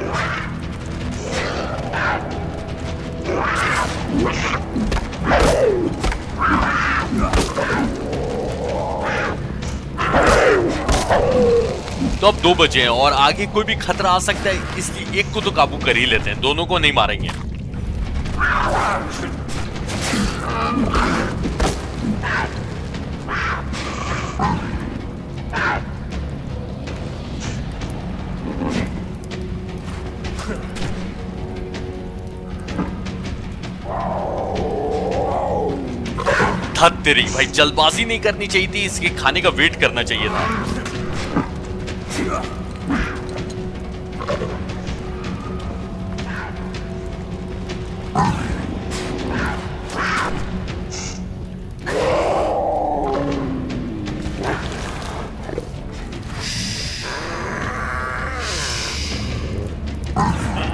तो अब दो बचे हैं और आगे कोई भी खतरा आ सकता है, इसलिए एक को तो काबू कर ही लेते हैं, दोनों को नहीं मारेंगे। धत तेरी भाई, जल्दबाजी नहीं करनी चाहिए थी, इसके खाने का वेट करना चाहिए था।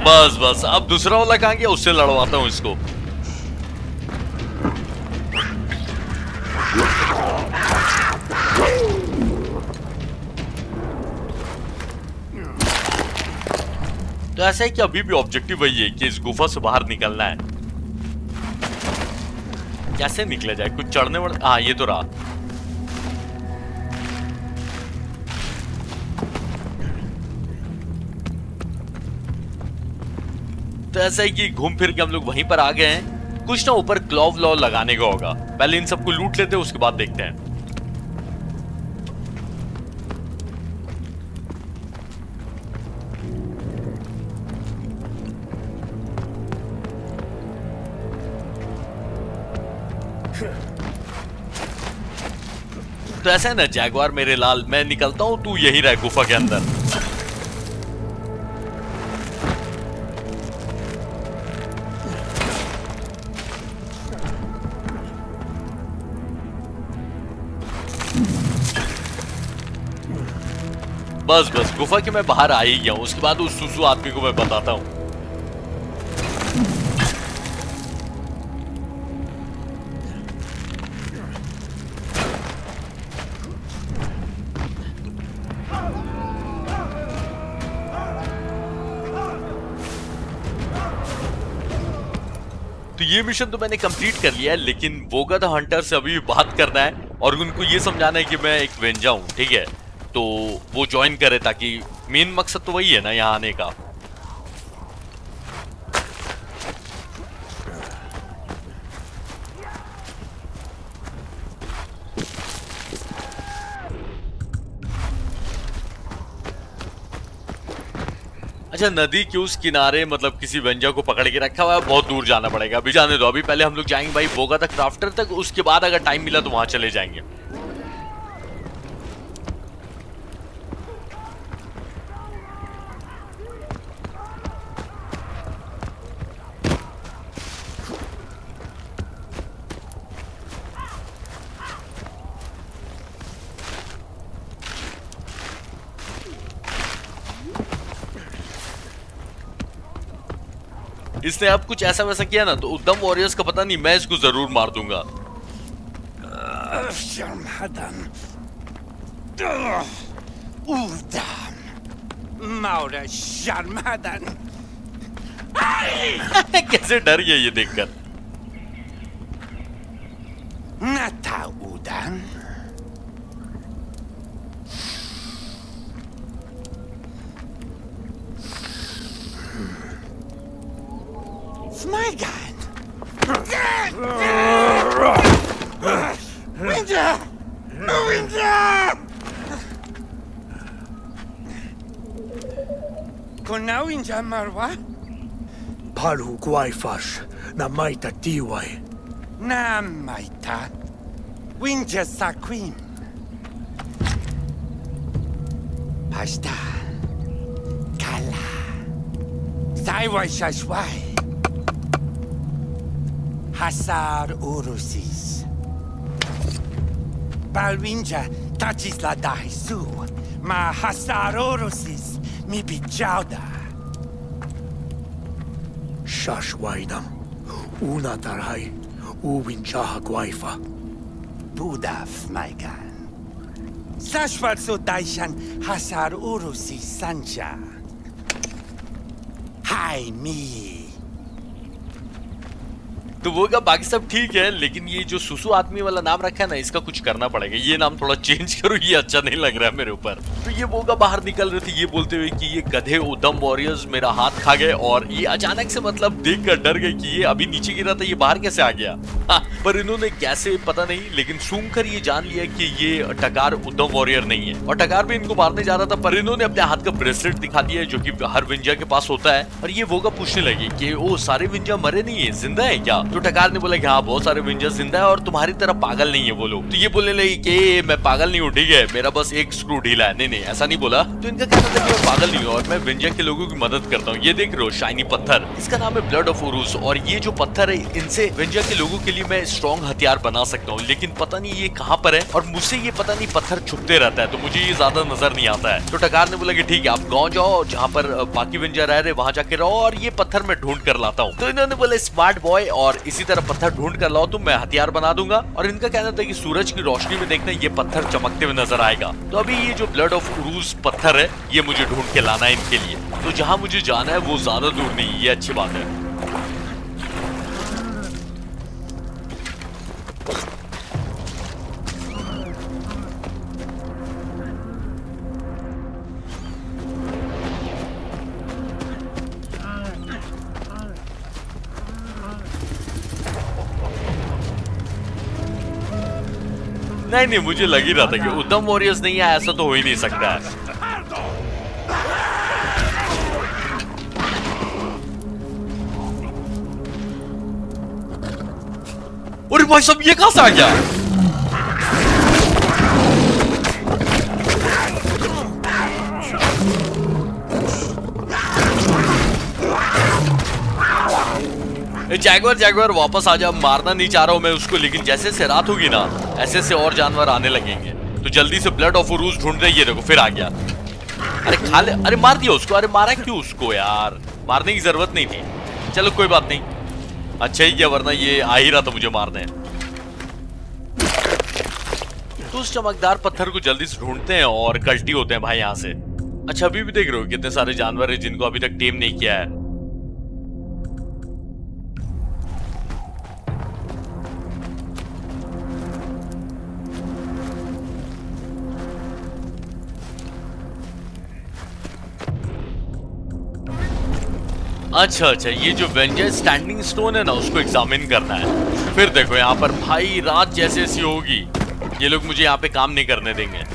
बस बस, अब दूसरा वाला कहां गया, उससे लड़वाता हूं इसको। तो ऐसा है कि अभी भी ऑब्जेक्टिव वही है कि इस गुफा से बाहर निकलना है। कैसे निकला जाए, कुछ चढ़ने वाले, हाँ ये तो रहा। तो ऐसा है कि घूम फिर के हम लोग वहीं पर आ गए हैं। कुछ ना ऊपर क्लॉव लॉ लगाने का होगा, पहले इन सबको लूट लेते हैं, उसके बाद देखते हैं। तो ऐसा है ना जैगवार मेरे लाल, मैं निकलता हूं, तू यहीं रह गुफा के अंदर। बस बस, गुफा के मैं बाहर आ ही गया हूं, उसके बाद उस सुसु आदमी को मैं बताता हूं। तो ये मिशन तो मैंने कंप्लीट कर लिया है, लेकिन वोगा द हंटर से अभी बात करना है और उनको ये समझाना है कि मैं एक वेंजा हूं, ठीक है। तो वो ज्वाइन करे, ताकि मेन मकसद तो वही है ना यहाँ आने का। अच्छा, नदी के उस किनारे मतलब किसी वेंजा को पकड़ के रखा हुआ है, बहुत दूर जाना पड़ेगा। अभी जाने दो, अभी पहले हम लोग जाएंगे भाई वोगा द क्राफ्टर तक, उसके बाद अगर टाइम मिला तो वहां चले जाएंगे। इसने अब कुछ ऐसा वैसा किया ना तो उद्दम वॉरियर्स का पता नहीं, मैं इसको जरूर मार दूंगा। कैसे डर गया ये देखकर। Smigan! Winter! Winter! Kuna Winter Marwa? Palu Guayfash, na maita tiwai. Na maita. Winter Saquim. Pasta. Kala. Saiwai Shashwai. Hasar Urusis. Balwinja touches la dahisu. Ma Hasar Urusis mi bijauda. Shashwaidam. Una tarai. Uwinjaha Guayfa. Budaf, my gan. Sashwat so daishan Hasar Urusis Sancha. Hi me. तो वो का बाकी सब ठीक है, लेकिन ये जो सुसु आदमी वाला नाम रखा है ना, इसका कुछ करना पड़ेगा। ये नाम थोड़ा चेंज करो, ये अच्छा नहीं लग रहा है मेरे ऊपर। तो ये वोगा बाहर निकल रहे थे ये बोलते हुए कि ये गधे उद्दम वॉरियर्स मेरा हाथ खा गए, और ये अचानक से मतलब देखकर डर गए कि ये अभी नीचे गिरा था, ये बाहर कैसे आ गया। हाँ, पर इन्होंने कैसे पता नहीं, लेकिन सूंघ कर ये जान लिया कि ये टकार उद्दम वॉरियर नहीं है, और टकार भी इनको मारने जा रहा था। पर इन्होंने अपने हाथ का ब्रेसलेट दिखा दिया जो कि हर विंजा के पास होता है। और ये वोगा पूछने लगे कि ओ सारे विंजा मरे नहीं है, जिंदा है क्या। तो टकार ने बोला कि हाँ बहुत सारे विंजर्स जिंदा है और तुम्हारी तरह पागल नहीं है वो लोग। तो ये बोलने लगे कि मैं पागल नहीं हूँ, ठीक है, मेरा बस एक स्क्रू ढीला है। नहीं ऐसा नहीं बोला। तो इनका कहना था कि मैं पागल नहीं हूँ और मैं विंजर के लोगों की मदद करता हूँ। ये देख रहे हो शाइनी पत्थर, इसका नाम है ब्लड ऑफ उरूस और ये जो पत्थर है इनसे विंजर के लोगों के लिए मैं स्ट्रॉन्ग हथियार बना सकता हूँ, लेकिन पता नहीं ये कहाँ पर है और मुझसे ये पता नहीं पत्थर छुपते रहता है, तो मुझे ये ज्यादा नजर नहीं आता है। तो टकार ने बोला कि ठीक है आप गाँव जाओ जहाँ पर बाकी विंजर रह रहे वहां जाके रहो और ये पत्थर मैं ढूंढ कर लाता हूँ। तो इन्होंने बोला स्मार्ट बॉय और इसी तरह पत्थर ढूंढ कर लाओ तुम, मैं हथियार बना दूंगा। और इनका कहना था कि सूरज की रोशनी में देखना ये पत्थर चमकते हुए नजर आएगा। तो अभी ये जो ब्लड ऑफ उरूस पत्थर है ये मुझे ढूंढ के लाना है इनके लिए। तो जहां मुझे जाना है वो ज्यादा दूर नहीं, ये अच्छी बात है। नहीं मुझे लग ही रहा था कि उद्धम वॉरियर्स नहीं है, ऐसा तो हो ही नहीं सकता है। अरे भाई साहब ये कहां से आ गया? जैगुआर वापस आ जा, मारना नहीं चाह रहा हूं मैं उसको, लेकिन जैसे से रात होगी ना ऐसे से और जानवर आने लगेंगे। तो जल्दी से ब्लड ऑफ उरूस ढूंढ रही है। देखो फिर आ गया। अरे खा ले, अरे मार दिया उसको। अरे मारा क्यों उसको यार, मारने की जरूरत नहीं थी। चलो कोई बात नहीं, अच्छा ही किया वरना ये आ ही रहा था मुझे मारने। तो उस चमकदार पत्थर को जल्दी से ढूंढते हैं और कल्टी होते हैं भाई यहाँ से। अच्छा अभी भी देख रहे हो कितने सारे जानवर है जिनको अभी तक टेम नहीं किया है। अच्छा ये जो वेंजर स्टैंडिंग स्टोन है ना उसको एग्जामिन करना है। फिर देखो यहाँ पर भाई रात जैसे सी होगी, ये लोग मुझे यहाँ पे काम नहीं करने देंगे।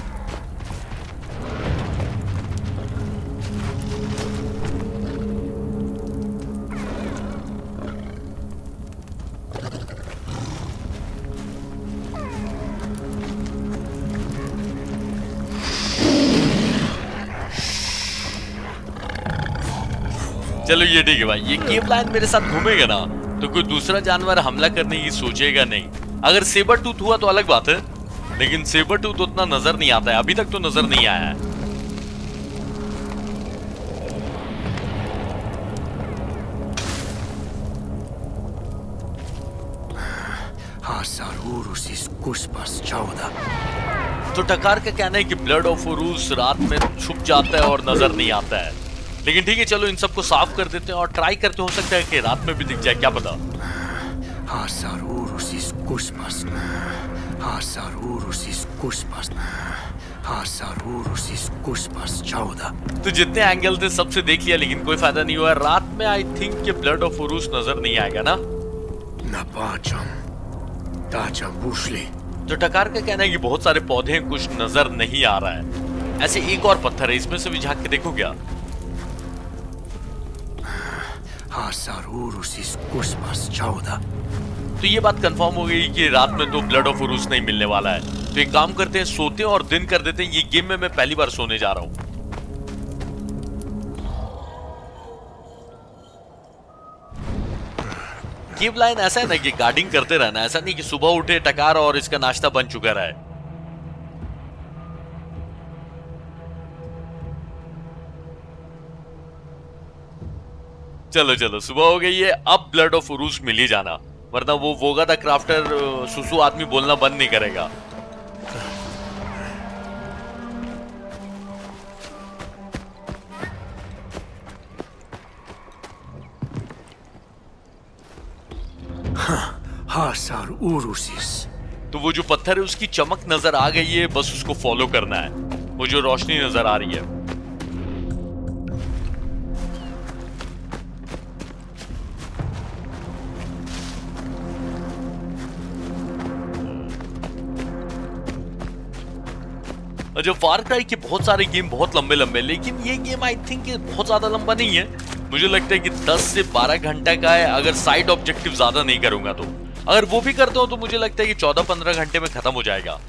चलो ये ठीक है भाई, ये केव लाइन मेरे साथ घूमेगा ना तो कोई दूसरा जानवर हमला करने की सोचेगा नहीं। अगर सेबर टूथ हुआ तो अलग बात है, लेकिन सेबर टूथ उतना नजर नहीं आता है, अभी तक तो नजर नहीं आया है। तो टकार का कहना है कि ब्लड ऑफ उरूस रात में छुप जाता है और नजर नहीं आता है, लेकिन ठीक है चलो इन सबको साफ कर देते हैं और ट्राई करते, हो सकता है कि रात में भी दिख जाए, क्या पता। तो जितने एंगल थे सबसे देख लिया लेकिन कोई फायदा नहीं हुआ। रात में आई थिंक कि ब्लड ऑफ उरूस नजर नहीं आएगा ना। तो टकार का कहना है कि बहुत सारे पौधे हैं, कुछ नजर नहीं आ रहा है। ऐसे एक और पत्थर है, इसमें से भी झांक के देखो क्या। तो ये बात कंफर्म हो गई कि रात में तो ब्लड ऑफ उरूस नहीं मिलने वाला है। तो एक काम करते हैं, सोते हैं और दिन कर देते हैं। ये गेम में मैं पहली बार सोने जा रहा हूं। केव लाइन ऐसा है ना कि गार्डिंग करते रहना, ऐसा नहीं कि सुबह उठे टकार और इसका नाश्ता बन चुका रहा। चलो सुबह हो गई है, अब ब्लड ऑफ उरूस मिल ही जाना, वरना वो वोगा द क्राफ्टर सुसु आदमी बोलना बंद नहीं करेगा। तो वो जो पत्थर है उसकी चमक नजर आ गई है, बस उसको फॉलो करना है। वो जो रोशनी नजर आ रही है, जो फार क्राई के बहुत सारे गेम बहुत लंबे लंबे, लेकिन ये गेम आई थिंक बहुत ज्यादा लंबा नहीं है। मुझे लगता है कि 10 से 12 घंटे का है, अगर साइड ऑब्जेक्टिव ज्यादा नहीं करूंगा तो। अगर वो भी करता हूं तो मुझे लगता है कि 14-15 घंटे में खत्म हो जाएगा।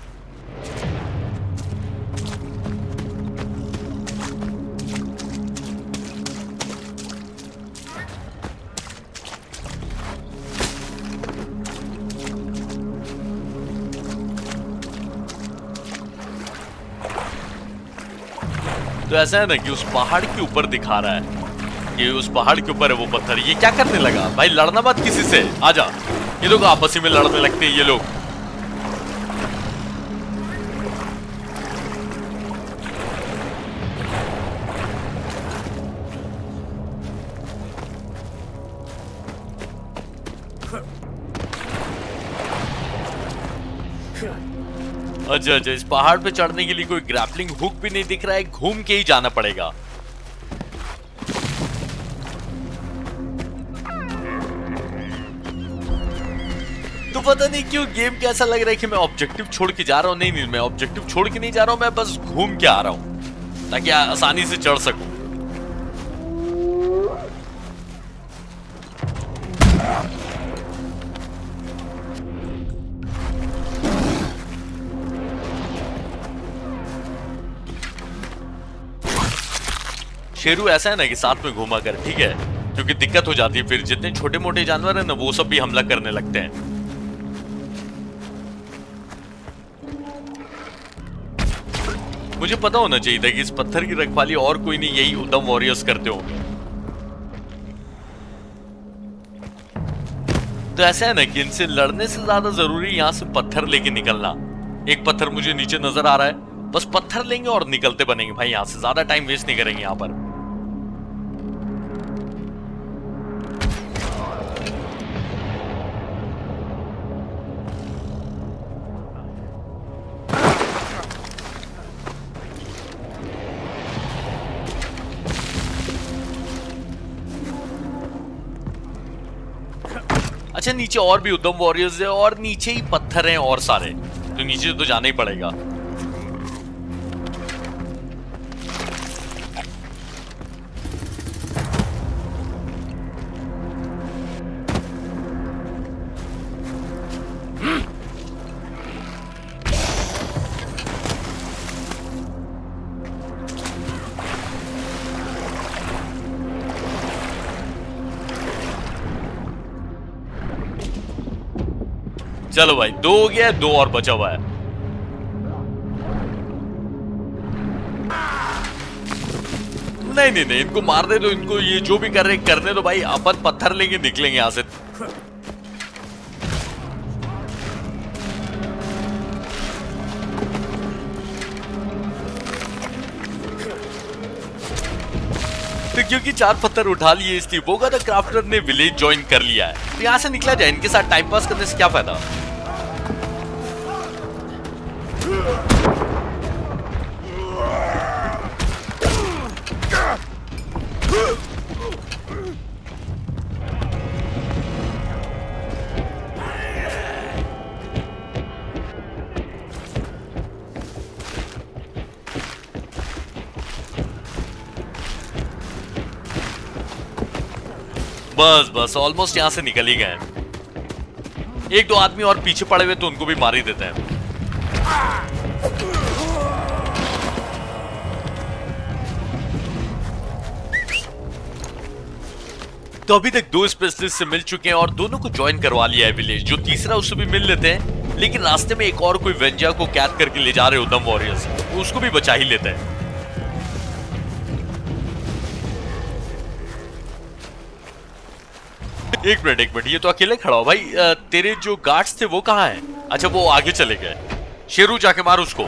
तो ऐसा है ना कि उस पहाड़ के ऊपर दिखा रहा है कि उस पहाड़ के ऊपर है वो पत्थर। ये क्या करने लगा भाई? लड़ना मत किसी से, आजा। ये लोग आपस में लड़ने लगते हैं ये लोग। अच्छा अच्छा, इस पहाड़ पे चढ़ने के लिए कोई ग्रैपलिंग हुक भी नहीं दिख रहा है, घूम के ही जाना पड़ेगा। तो पता नहीं क्यों गेम कैसा लग रहा है कि मैं ऑब्जेक्टिव छोड़ के जा रहा हूं। नहीं, मैं ऑब्जेक्टिव छोड़ के नहीं जा रहा हूं, मैं बस घूम के आ रहा हूं ताकि आसानी से चढ़ सकूं। शेरू ऐसा है ना कि साथ में घूमा कर, ठीक है, क्योंकि दिक्कत हो जाती है फिर। जितने छोटे मोटे जानवर है ना वो सब भी हमला करने लगते हैं। मुझे पता होना चाहिए था कि इस पत्थर की रखवाली और कोई नहीं, यही उदम वॉरियर्स करते होंगे। तो ऐसा है ना कि इनसे लड़ने से ज्यादा जरूरी यहां से पत्थर लेके निकलना। एक पत्थर मुझे नीचे नजर आ रहा है, बस पत्थर लेंगे और निकलते बनेंगे भाई। यहां से ज्यादा टाइम वेस्ट नहीं करेंगे यहां पर। अच्छा, नीचे और भी उदम वॉरियर्स है और नीचे ही पत्थर हैं और सारे, तो नीचे तो जाना ही पड़ेगा। चलो भाई, 2 हो गया, 2 और बचा हुआ है। नहीं, इनको मार दे दो, इनको ये जो भी कर रहे करने दो भाई। अपन पत्थर लेके निकलेंगे यहां से। तो क्योंकि 4 पत्थर उठा लिए इसलिए बोगा द क्राफ्टर ने विलेज ज्वाइन कर लिया है। तो यहां से निकला जाए, इनके साथ टाइम पास करने से क्या फायदा। बस ऑलमोस्ट यहां से निकल ही गए। 1-2 आदमी और पीछे पड़े हुए तो उनको भी मार ही देते हैं। तो अभी तक 2 स्पेशलिस्ट से मिल चुके हैं और दोनों को ज्वाइन करवा लिया है विलेज। जो तीसरा उससे भी मिल लेते हैं, लेकिन रास्ते में एक और कोई वेंजा को कैद करके ले जा रहे उदम वॉरियर्स, उसको भी बचा ही लेते हैं। एक मिनट, ये तो अकेले खड़ा हो भाई। तेरे जो गार्ड्स थे वो कहाँ हैं? अच्छा, वो आगे चले गए। शेरू जाके मार उसको।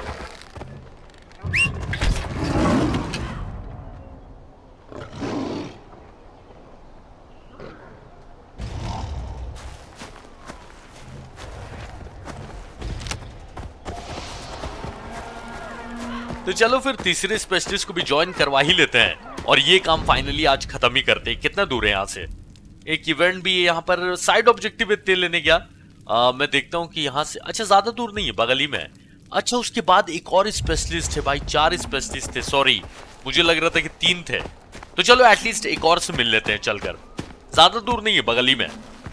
तो चलो फिर तीसरे स्पेशलिस्ट को भी ज्वाइन करवा ही लेते हैं और ये काम फाइनली आज खत्म ही करते हैं। कितना दूर है यहाँ से? एक इवेंट भी है यहाँ पर, साइड ऑब्जेक्टिव तेल लेने गया। मैं देखता हूँ कि यहाँ से, अच्छा ज्यादा दूर नहीं है, बगल ही में है। अच्छा, उसके बाद एक और स्पेशलिस्ट है भाई। 4 स्पेशलिस्ट थे, सॉरी मुझे लग रहा था कि 3 थे। तो तो चलो एटलीस्ट एक और से मिल लेते हैं चलकर, ज्यादा दूर नहीं है, बगल ही में।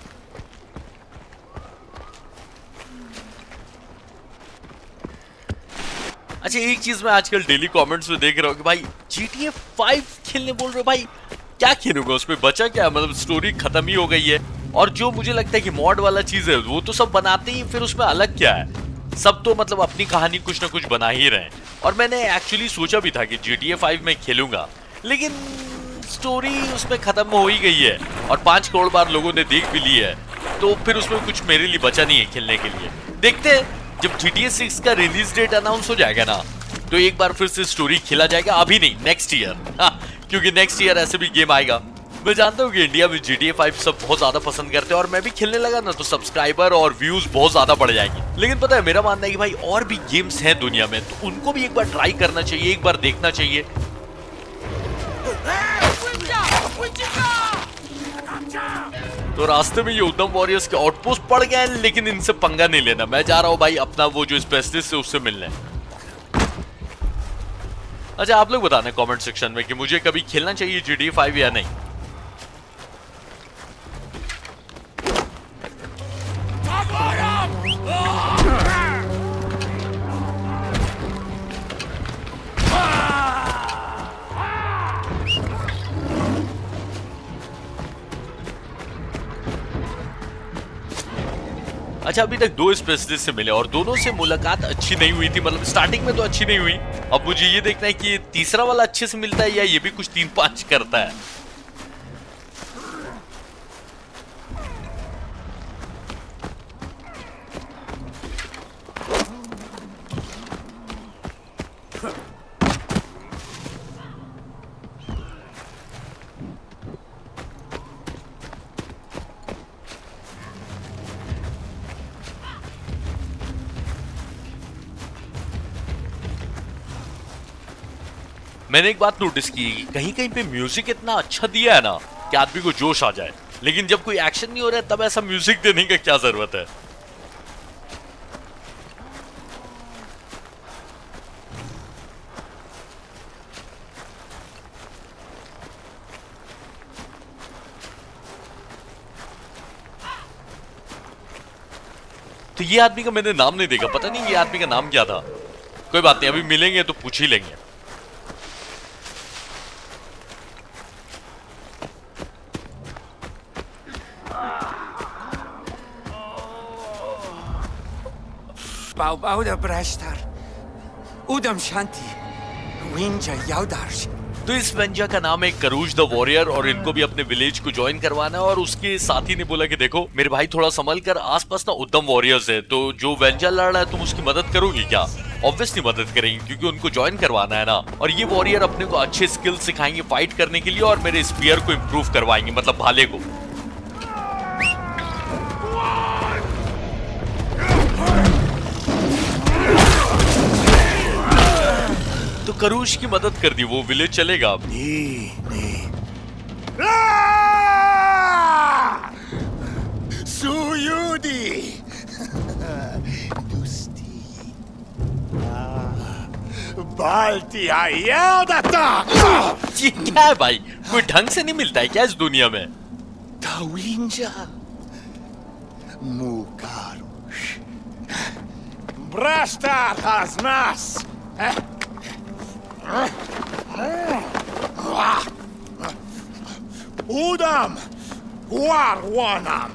अच्छा, एक चीज मैं आजकल डेली कमेंट्स में देख रहा हूँ कि भाई GTA 5 खेलने बोल रहे हो। भाई क्या खेलूंगा उसमें, बचा क्या, मतलब स्टोरी खत्म ही हो गई है। और जो मुझे लगता है कि मॉड वाला चीज है वो तो सब बनाते ही, फिर उसमें अलग क्या है, सब तो मतलब अपनी कहानी कुछ ना कुछ बना ही रहे। और मैंने एक्चुअली सोचा भी था कि GTA 5 में खेलूंगा, लेकिन स्टोरी उसमें खत्म हो ही गई है और 5 करोड़ बार लोगों ने देख भी ली है, तो फिर उसमें कुछ मेरे लिए बचा नहीं है खेलने के लिए। देखते हैं जब GTA 6 का रिलीज डेट अनाउंस हो जाएगा ना, तो एक बार फिर से स्टोरी खेला जाएगा। अभी नहीं, नेक्स्ट ईयर, क्योंकि नेक्स्ट ईयर ऐसे भी गेम आएगा। मैं जानता हूँ कि इंडिया में GTA 5 सब बहुत ज्यादा पसंद करते हैं, और मैं भी खेलने लगा ना तो सब्सक्राइबर और व्यूज बहुत ज्यादा बढ़ जाएंगे। लेकिन पता है, मेरा मानना है कि भाई और भी गेम्स हैं दुनिया में, तो उनको भी एक बार ट्राई करना चाहिए, एक बार देखना चाहिए। तो रास्ते में ये उद्यम वॉरियर्स के आउटपोस्ट पड़ गए हैं, लेकिन इनसे पंगा नहीं लेना। मैं जा रहा हूँ भाई अपना वो जो स्पेशलिस्ट है उससे मिलने। अच्छा, आप लोग बताना कमेंट सेक्शन में कि मुझे कभी खेलना चाहिए GTA 5 या नहीं। अच्छा, अभी तक 2 स्पेशलिस्ट से मिले और दोनों से मुलाकात अच्छी नहीं हुई थी, मतलब स्टार्टिंग में तो अच्छी नहीं हुई। अब मुझे ये देखना है कि तीसरा वाला अच्छे से मिलता है या ये भी कुछ 3-5 करता है। मैंने एक बात नोटिस की, कहीं कहीं पे म्यूजिक इतना अच्छा दिया है ना कि आदमी को जोश आ जाए, लेकिन जब कोई एक्शन नहीं हो रहा है तब ऐसा म्यूजिक देने का क्या जरूरत है। तो ये आदमी का मैंने नाम नहीं देखा, पता नहीं ये आदमी का नाम क्या था। कोई बात नहीं, अभी मिलेंगे तो पूछ ही लेंगे। Bauda Brashtar, Udam Shanti, Winja Yaudarsh। तो इस वेंजा का नाम है करूज द वॉरियर, और इनको भी अपने विलेज को ज्वाइन करवाना है। और उसके साथी ने बोला कि देखो मेरे भाई थोड़ा संभल कर, आसपास ना उद्यम वॉरियर्स है, तो जो वेंजा लड़ रहा है तुम उसकी मदद करोगी क्या? ऑब्वियसली मदद करेंगे, क्योंकि उनको ज्वाइन करवाना है ना। और ये वॉरियर अपने को अच्छे स्किल सिखाएंगे फाइट करने के लिए, और मेरे स्पीयर को इम्प्रूव करवाएंगे, मतलब भाले को। तो करूश की मदद कर दी, वो विलेज चलेगा अब। Suyudi! Dusti. Balti ayadata! ये क्या है भाई, कोई ढंग से नहीं मिलता है क्या इस दुनिया में? Tawinja. Mukarush. Brashtar has nas! Udam! Warwanam!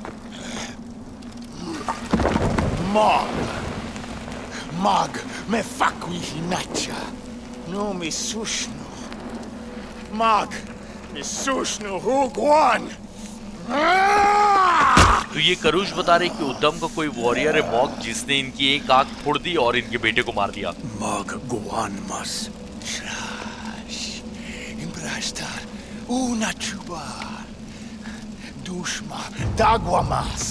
Mag me fakwi hinacha. No mi sushnu. Mag mi sushnu hugwan. तो ये करूश बता रहे कि उद्यम का कोई वॉरियर है मॉग, जिसने इनकी एक आंख फोड़ दी और इनके बेटे को मार दिया। Mag guan mas. Shrash. Imbrashtar. Una chubar. Dushma. Dagwamas.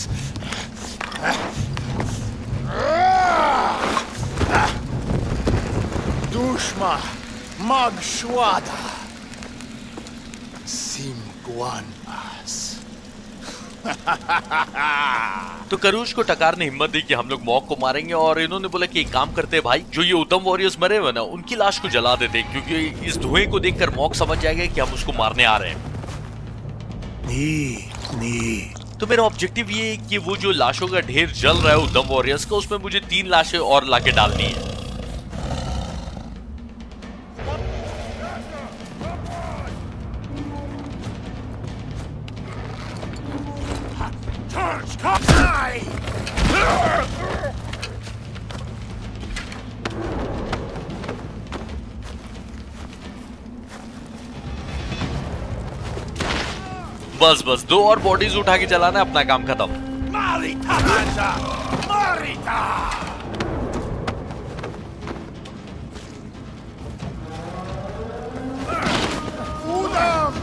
Dushma. Mag shwada. Sim guan mas. तो करूश को टकार ने हिम्मत दी कि हम लोग मॉग को मारेंगे और इन्होंने बोला कि एक काम करते हैं भाई, जो ये उत्तम वॉरियर्स मरे हुए ना उनकी लाश को जला देते, क्योंकि इस धुएं को देखकर मॉग समझ जाएगा कि हम उसको मारने आ रहे हैं। तो मेरा ऑब्जेक्टिव ये है कि वो जो लाशों का ढेर जल रहा है उत्तम वॉरियर्स का, उसमें मुझे 3 लाशें और लाके डालनी है। बस बस 2 और बॉडीज उठा के चलाना, अपना काम खत्म। Marita, Hansa! Marita! Udam!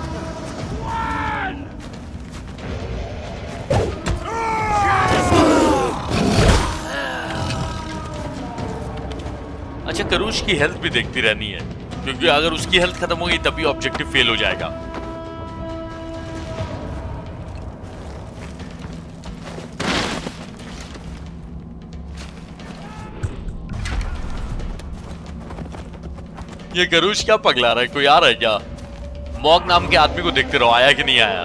अच्छा, करूश की हेल्थ भी देखती रहनी है, क्योंकि अगर उसकी हेल्थ खत्म होगी तभी ऑब्जेक्टिव फेल हो जाएगा। ये करूश क्या पगला रहा है? कोई आ रहा है क्या? मॉग नाम के आदमी को देखते रहो, आया कि नहीं आया।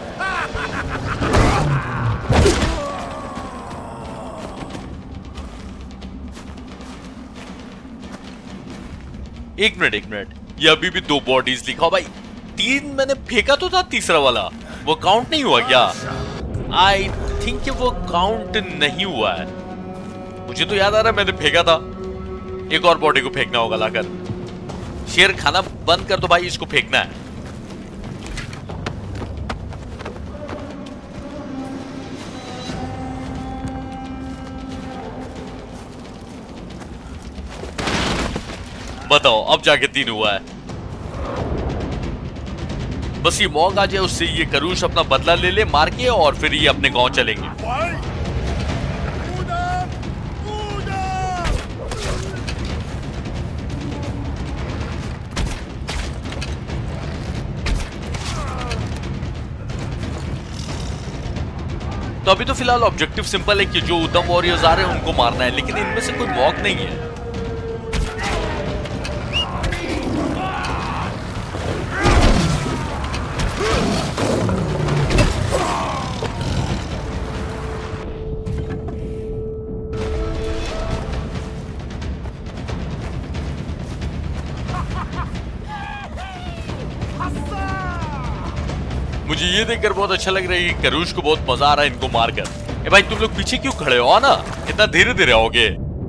एक मिनट, ये अभी भी 2 बॉडीज लिखा भाई। 3 मैंने फेंका तो था, तीसरा वाला वो काउंट नहीं हुआ क्या? आई थिंक वो काउंट नहीं हुआ है। मुझे तो याद आ रहा है मैंने फेंका था। एक और बॉडी को फेंकना होगा लाकर। शेर खाना बंद कर दो भाई, इसको फेंकना है। बताओ, अब जाके 3 हुआ है। बस ये मॉग आ जाए, उससे ये करूश अपना बदला ले ले मार के, और फिर ये अपने गांव चलेंगे। तो अभी तो फिलहाल ऑब्जेक्टिव सिंपल है कि जो उत्तम वॉरियर्स आ रहे हैं उनको मारना है, लेकिन इनमें से कोई मॉग नहीं है। मुझे ये देखकर बहुत अच्छा लग रहा है कि करूश को बहुत मजा आ रहा है इनको मारकर। ए भाई, तुम लोग पीछे क्यों खड़े हो ना? इतना धीरे धीरे आओगे।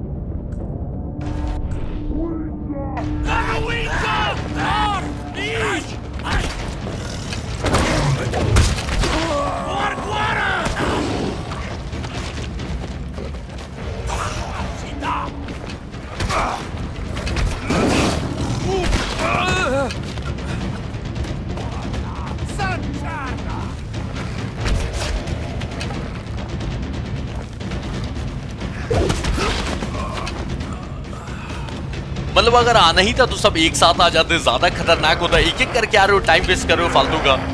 मतलब अगर आना ही था तो सब एक साथ आ जाते, ज्यादा खतरनाक होता। एक एक करके आ रहे हो, टाइम वेस्ट कर रहे हो फालतू का।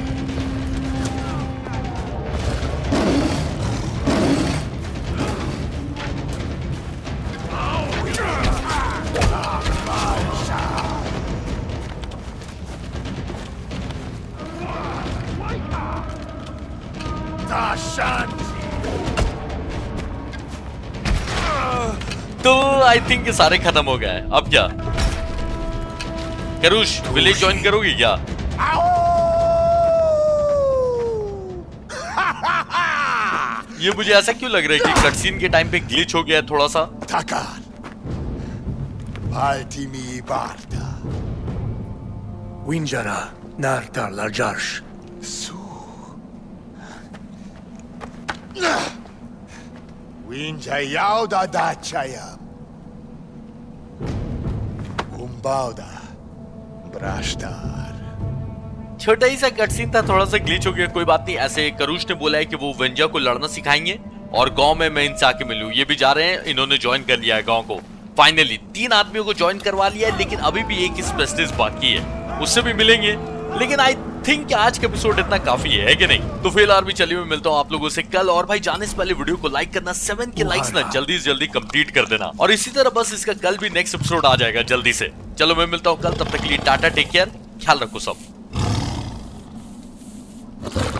तो आई थिंक ये सारे खत्म हो गए। अब क्या करूश, विलेज ज्वाइन करोगी क्या? ये मुझे ऐसा क्यों लग रहा है कि कटसीन के टाइम पे ग्लिच हो गया थोड़ा सा। Takar. Altimi Barda. Winjara Nartar Larjarsh. Su. Winja Yauda Dachaya. Umbauda. Brashtar. छोटा ही सा कटसीन था, थोड़ा सा ग्लिच हो गया, कोई बात नहीं। ऐसे करूश ने बोला है कि वो वेंजा को लड़ना सिखाएंगे और गांव में मैं इनसे आके मिलूं। ये भी जा रहे हैं, इन्होंने ज्वाइन कर लिया है गांव को। फाइनली 3 आदमियों को ज्वाइन करवा लिया है, लेकिन अभी भी एक स्पेशलिस्ट बाकी है, उससे भी मिलेंगे। लेकिन आई थिंक आज का एपिसोड इतना काफी है कि नहीं? तो फिलहाल भी चलिए मैं मिलता हूँ आप लोगों से कल। और भाई जाने से पहले वीडियो को लाइक करना, 7 के लाइक्स ना जल्दी से जल्दी कंप्लीट कर देना। और इसी तरह बस इसका कल भी नेक्स्ट एपिसोड आ जाएगा जल्दी से। चलो मैं मिलता हूँ कल, तब तक के लिए टाटा, टेक केयर, ख्याल रखो सब।